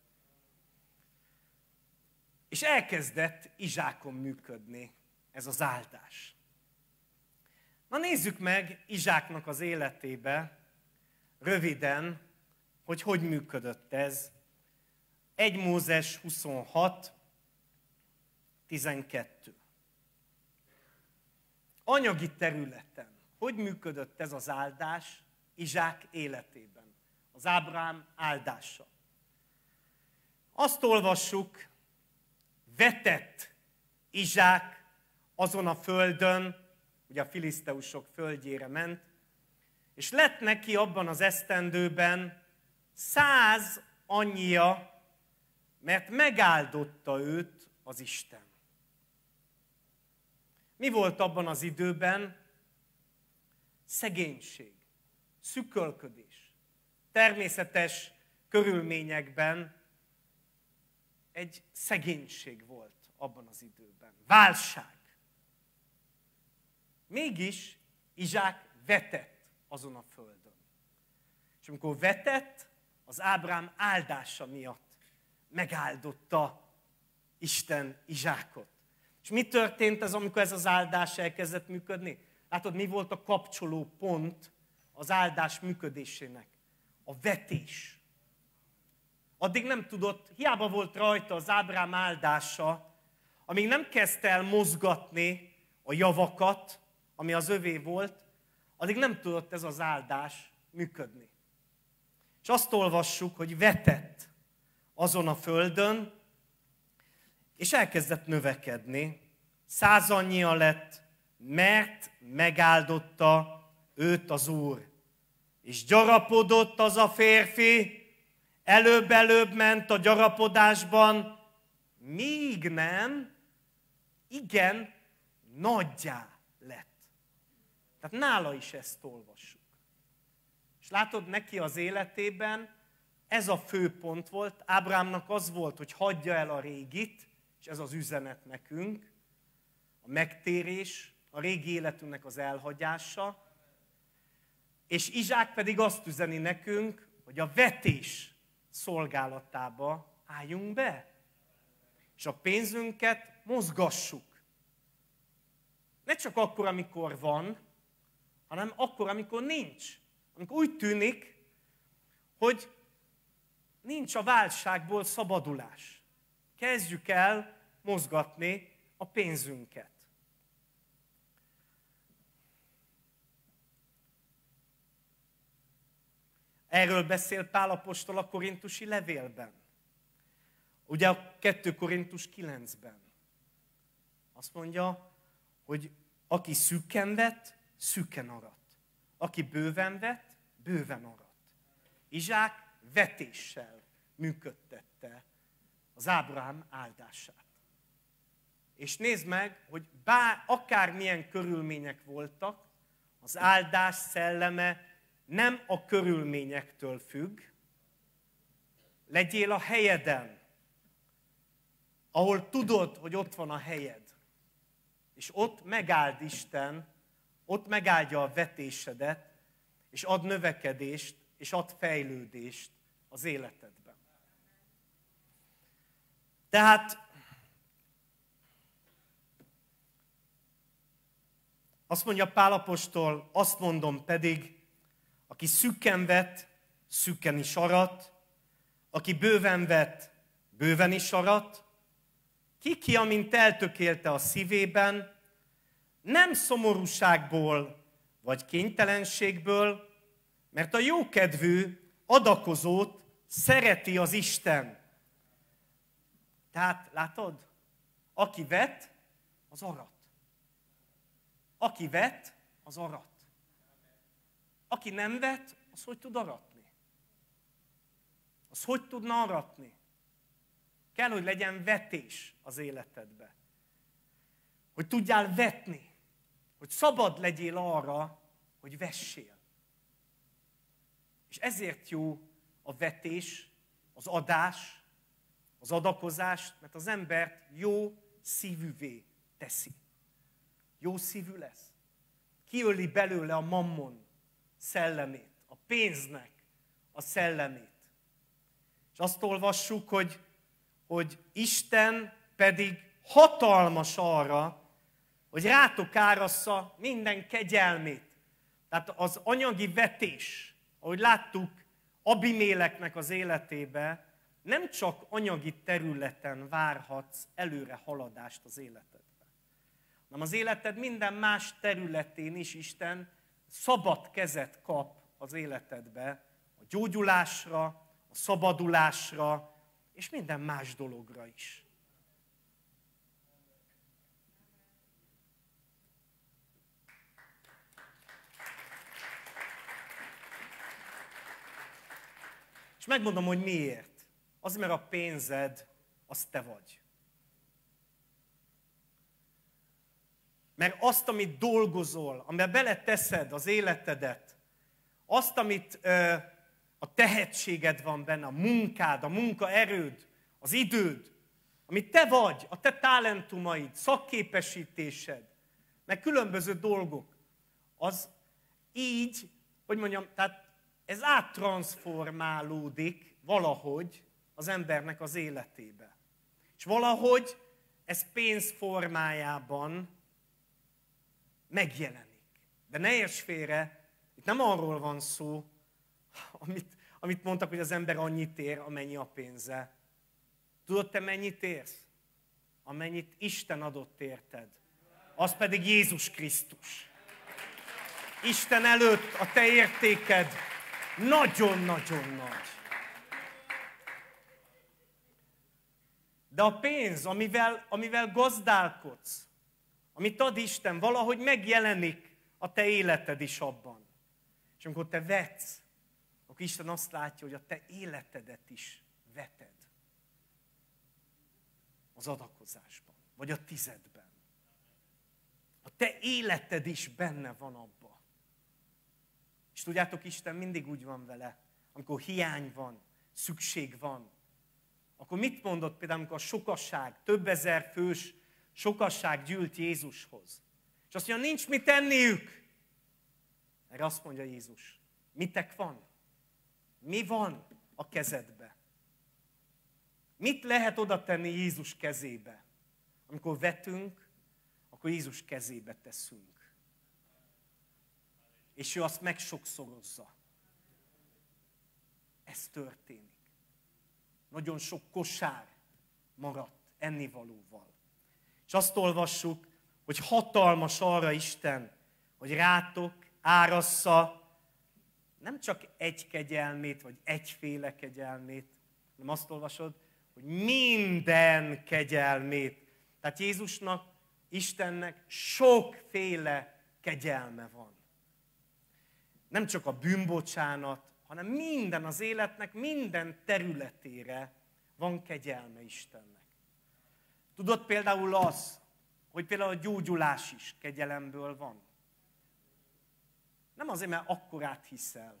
És elkezdett Izsákon működni ez az áldás. Na nézzük meg Izsáknak az életébe röviden, hogy hogy működött ez. egy Mózes huszonhat, tizenkettő. Anyagi területen hogy működött ez az áldás Izsák életében? Az Ábrahám áldása. Azt olvassuk, vetett Izsák azon a földön, ugye a filiszteusok földjére ment, és lett neki abban az esztendőben száz annyia, mert megáldotta őt az Isten. Mi volt abban az időben? Szegénység, szükölködés, természetes körülményekben egy szegénység volt abban az időben. Válság. Mégis Izsák vetett azon a földön. És amikor vetett, az Ábrahám áldása miatt megáldotta Isten Izsákot. És mi történt ez, amikor ez az áldás elkezdett működni? Látod, mi volt a kapcsoló pont az áldás működésének? A vetés. Addig nem tudott, hiába volt rajta az Ábrahám áldása, amíg nem kezdte el mozgatni a javakat, ami az övé volt, addig nem tudott ez az áldás működni. És azt olvassuk, hogy vetett azon a földön, és elkezdett növekedni. Százannyian lett, mert megáldotta őt az Úr. És gyarapodott az a férfi, előbb-előbb ment a gyarapodásban, míg nem, igen, nagyjá lett. Tehát nála is ezt olvassuk. És látod, neki az életében ez a fő pont volt. Ábrahámnak az volt, hogy hagyja el a régit, és ez az üzenet nekünk, a megtérés, a régi életünknek az elhagyása, és Izsák pedig azt üzeni nekünk, hogy a vetés szolgálatába álljunk be, és a pénzünket mozgassuk. Ne csak akkor, amikor van, hanem akkor, amikor nincs. Amikor úgy tűnik, hogy nincs a válságból szabadulás. Kezdjük el mozgatni a pénzünket. Erről beszél Pál apostol a korintusi levélben. Ugye a kettő Korintus kilencben. Azt mondja, hogy aki szűkken vett, szűkken aradt. Aki bőven vett, bőven aradt. Izsák vetéssel működtette az Ábrahám áldását. És nézd meg, hogy bár akármilyen körülmények voltak, az áldás szelleme nem a körülményektől függ. Legyél a helyeden, ahol tudod, hogy ott van a helyed. És ott megáld Isten, ott megáldja a vetésedet, és ad növekedést, és ad fejlődést az életedben. Tehát azt mondja Pál apostol, azt mondom pedig, aki szükken vett, szükken is aradt, aki bőven vett, bőven is aradt, ki-ki, amint eltökélte a szívében, nem szomorúságból vagy kénytelenségből, mert a jókedvű adakozót szereti az Isten. Tehát, látod? Aki vett, az arat. Aki vett, az arat. Aki nem vett, az hogy tud aratni? Az hogy tudna aratni? Kell, hogy legyen vetés az életedbe. Hogy tudjál vetni. Hogy szabad legyél arra, hogy vessél. És ezért jó a vetés, az adás, az adakozás, mert az embert jó szívűvé teszi. Jó szívű lesz. Kiöli belőle a mammon szellemét, a pénznek a szellemét. És azt olvassuk, hogy, hogy Isten pedig hatalmas arra, hogy rátok árassza minden kegyelmét. Tehát az anyagi vetés, ahogy láttuk Abiméleknek az életébe, nem csak anyagi területen várhatsz előre haladást az életedben, hanem az életed minden más területén is Isten szabad kezet kap az életedbe, a gyógyulásra, a szabadulásra, és minden más dologra is. És megmondom, hogy miért. Azért, mert a pénzed, az te vagy. Mert azt, amit dolgozol, amiben beleteszed az életedet, azt, amit ö, a tehetséged van benne, a munkád, a munkaerőd, az időd, amit te vagy, a te talentumaid, szakképesítésed, meg különböző dolgok, az így, hogy mondjam, tehát ez áttranszformálódik valahogy az embernek az életébe. És valahogy ez pénz formájában megjelenik. De ne érts félre, itt nem arról van szó, amit, amit mondtak, hogy az ember annyit ér, amennyi a pénze. Tudod te mennyit érsz? Amennyit Isten adott érted. Az pedig Jézus Krisztus. Isten előtt a te értéked nagyon-nagyon nagy. De a pénz, amivel, amivel gazdálkodsz, amit ad Isten, valahogy megjelenik a te életed is abban. És amikor te vetsz, akkor Isten azt látja, hogy a te életedet is veted. Az adakozásban, vagy a tizedben. A te életed is benne van abban. És tudjátok, Isten mindig úgy van vele, amikor hiány van, szükség van. Akkor mit mondott például, amikor a sokaság, több ezer fős sokaság gyűlt Jézushoz? És azt mondja, nincs mit enniük. Erre azt mondja Jézus, mitek van? Mi van a kezedbe? Mit lehet oda tenni Jézus kezébe? Amikor vetünk, akkor Jézus kezébe teszünk. És ő azt megsokszorozza. Ez történik. Nagyon sok kosár maradt ennivalóval. És azt olvassuk, hogy hatalmas arra Isten, hogy rátok árassza nem csak egy kegyelmét, vagy egyféle kegyelmét, hanem azt olvasod, hogy minden kegyelmét. Tehát Jézusnak, Istennek sokféle kegyelme van. Nem csak a bűnbocsánat, hanem minden az életnek, minden területére van kegyelme Istennek. Tudod például az, hogy például a gyógyulás is kegyelemből van. Nem azért, mert akkorát hiszel,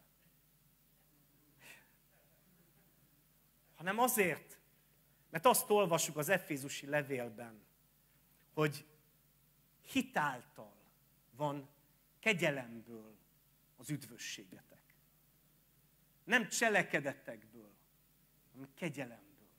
hanem azért, mert azt olvassuk az Efézusi levélben, hogy hitáltal van kegyelemből az üdvösségetek. Nem cselekedetekből, hanem kegyelemből.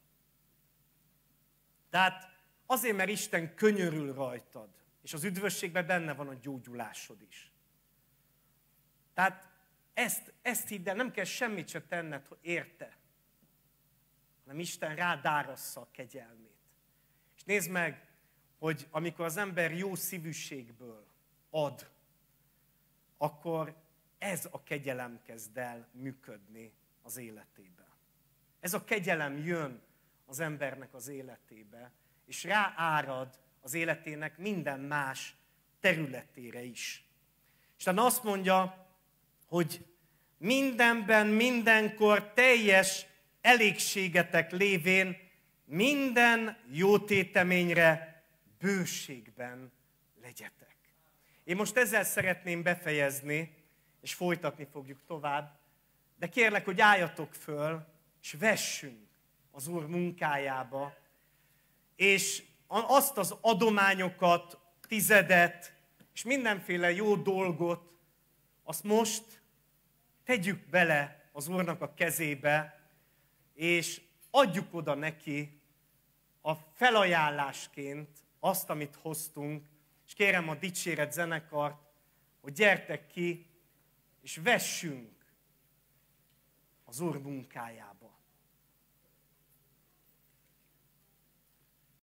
Tehát azért, mert Isten könyörül rajtad, és az üdvösségben benne van a gyógyulásod is. Tehát ezt, ezt hidd el, nem kell semmit se tenned érte, hanem Isten rád árassza a kegyelmét. És nézd meg, hogy amikor az ember jó szívűségből ad, akkor ez a kegyelem kezd el működni az életébe. Ez a kegyelem jön az embernek az életébe, és ráárad az életének minden más területére is. Isten azt mondja, hogy mindenben, mindenkor teljes elégségetek lévén minden jó téteményre bőségben legyetek. Én most ezzel szeretném befejezni, és folytatni fogjuk tovább, de kérlek, hogy álljatok föl, és vessünk az Úr munkájába, és azt az adományokat, tizedet, és mindenféle jó dolgot, azt most tegyük bele az Úrnak a kezébe, és adjuk oda neki a felajánlásként azt, amit hoztunk, és kérem a dicséret zenekart, hogy gyertek ki, és vessünk az Úr munkájába.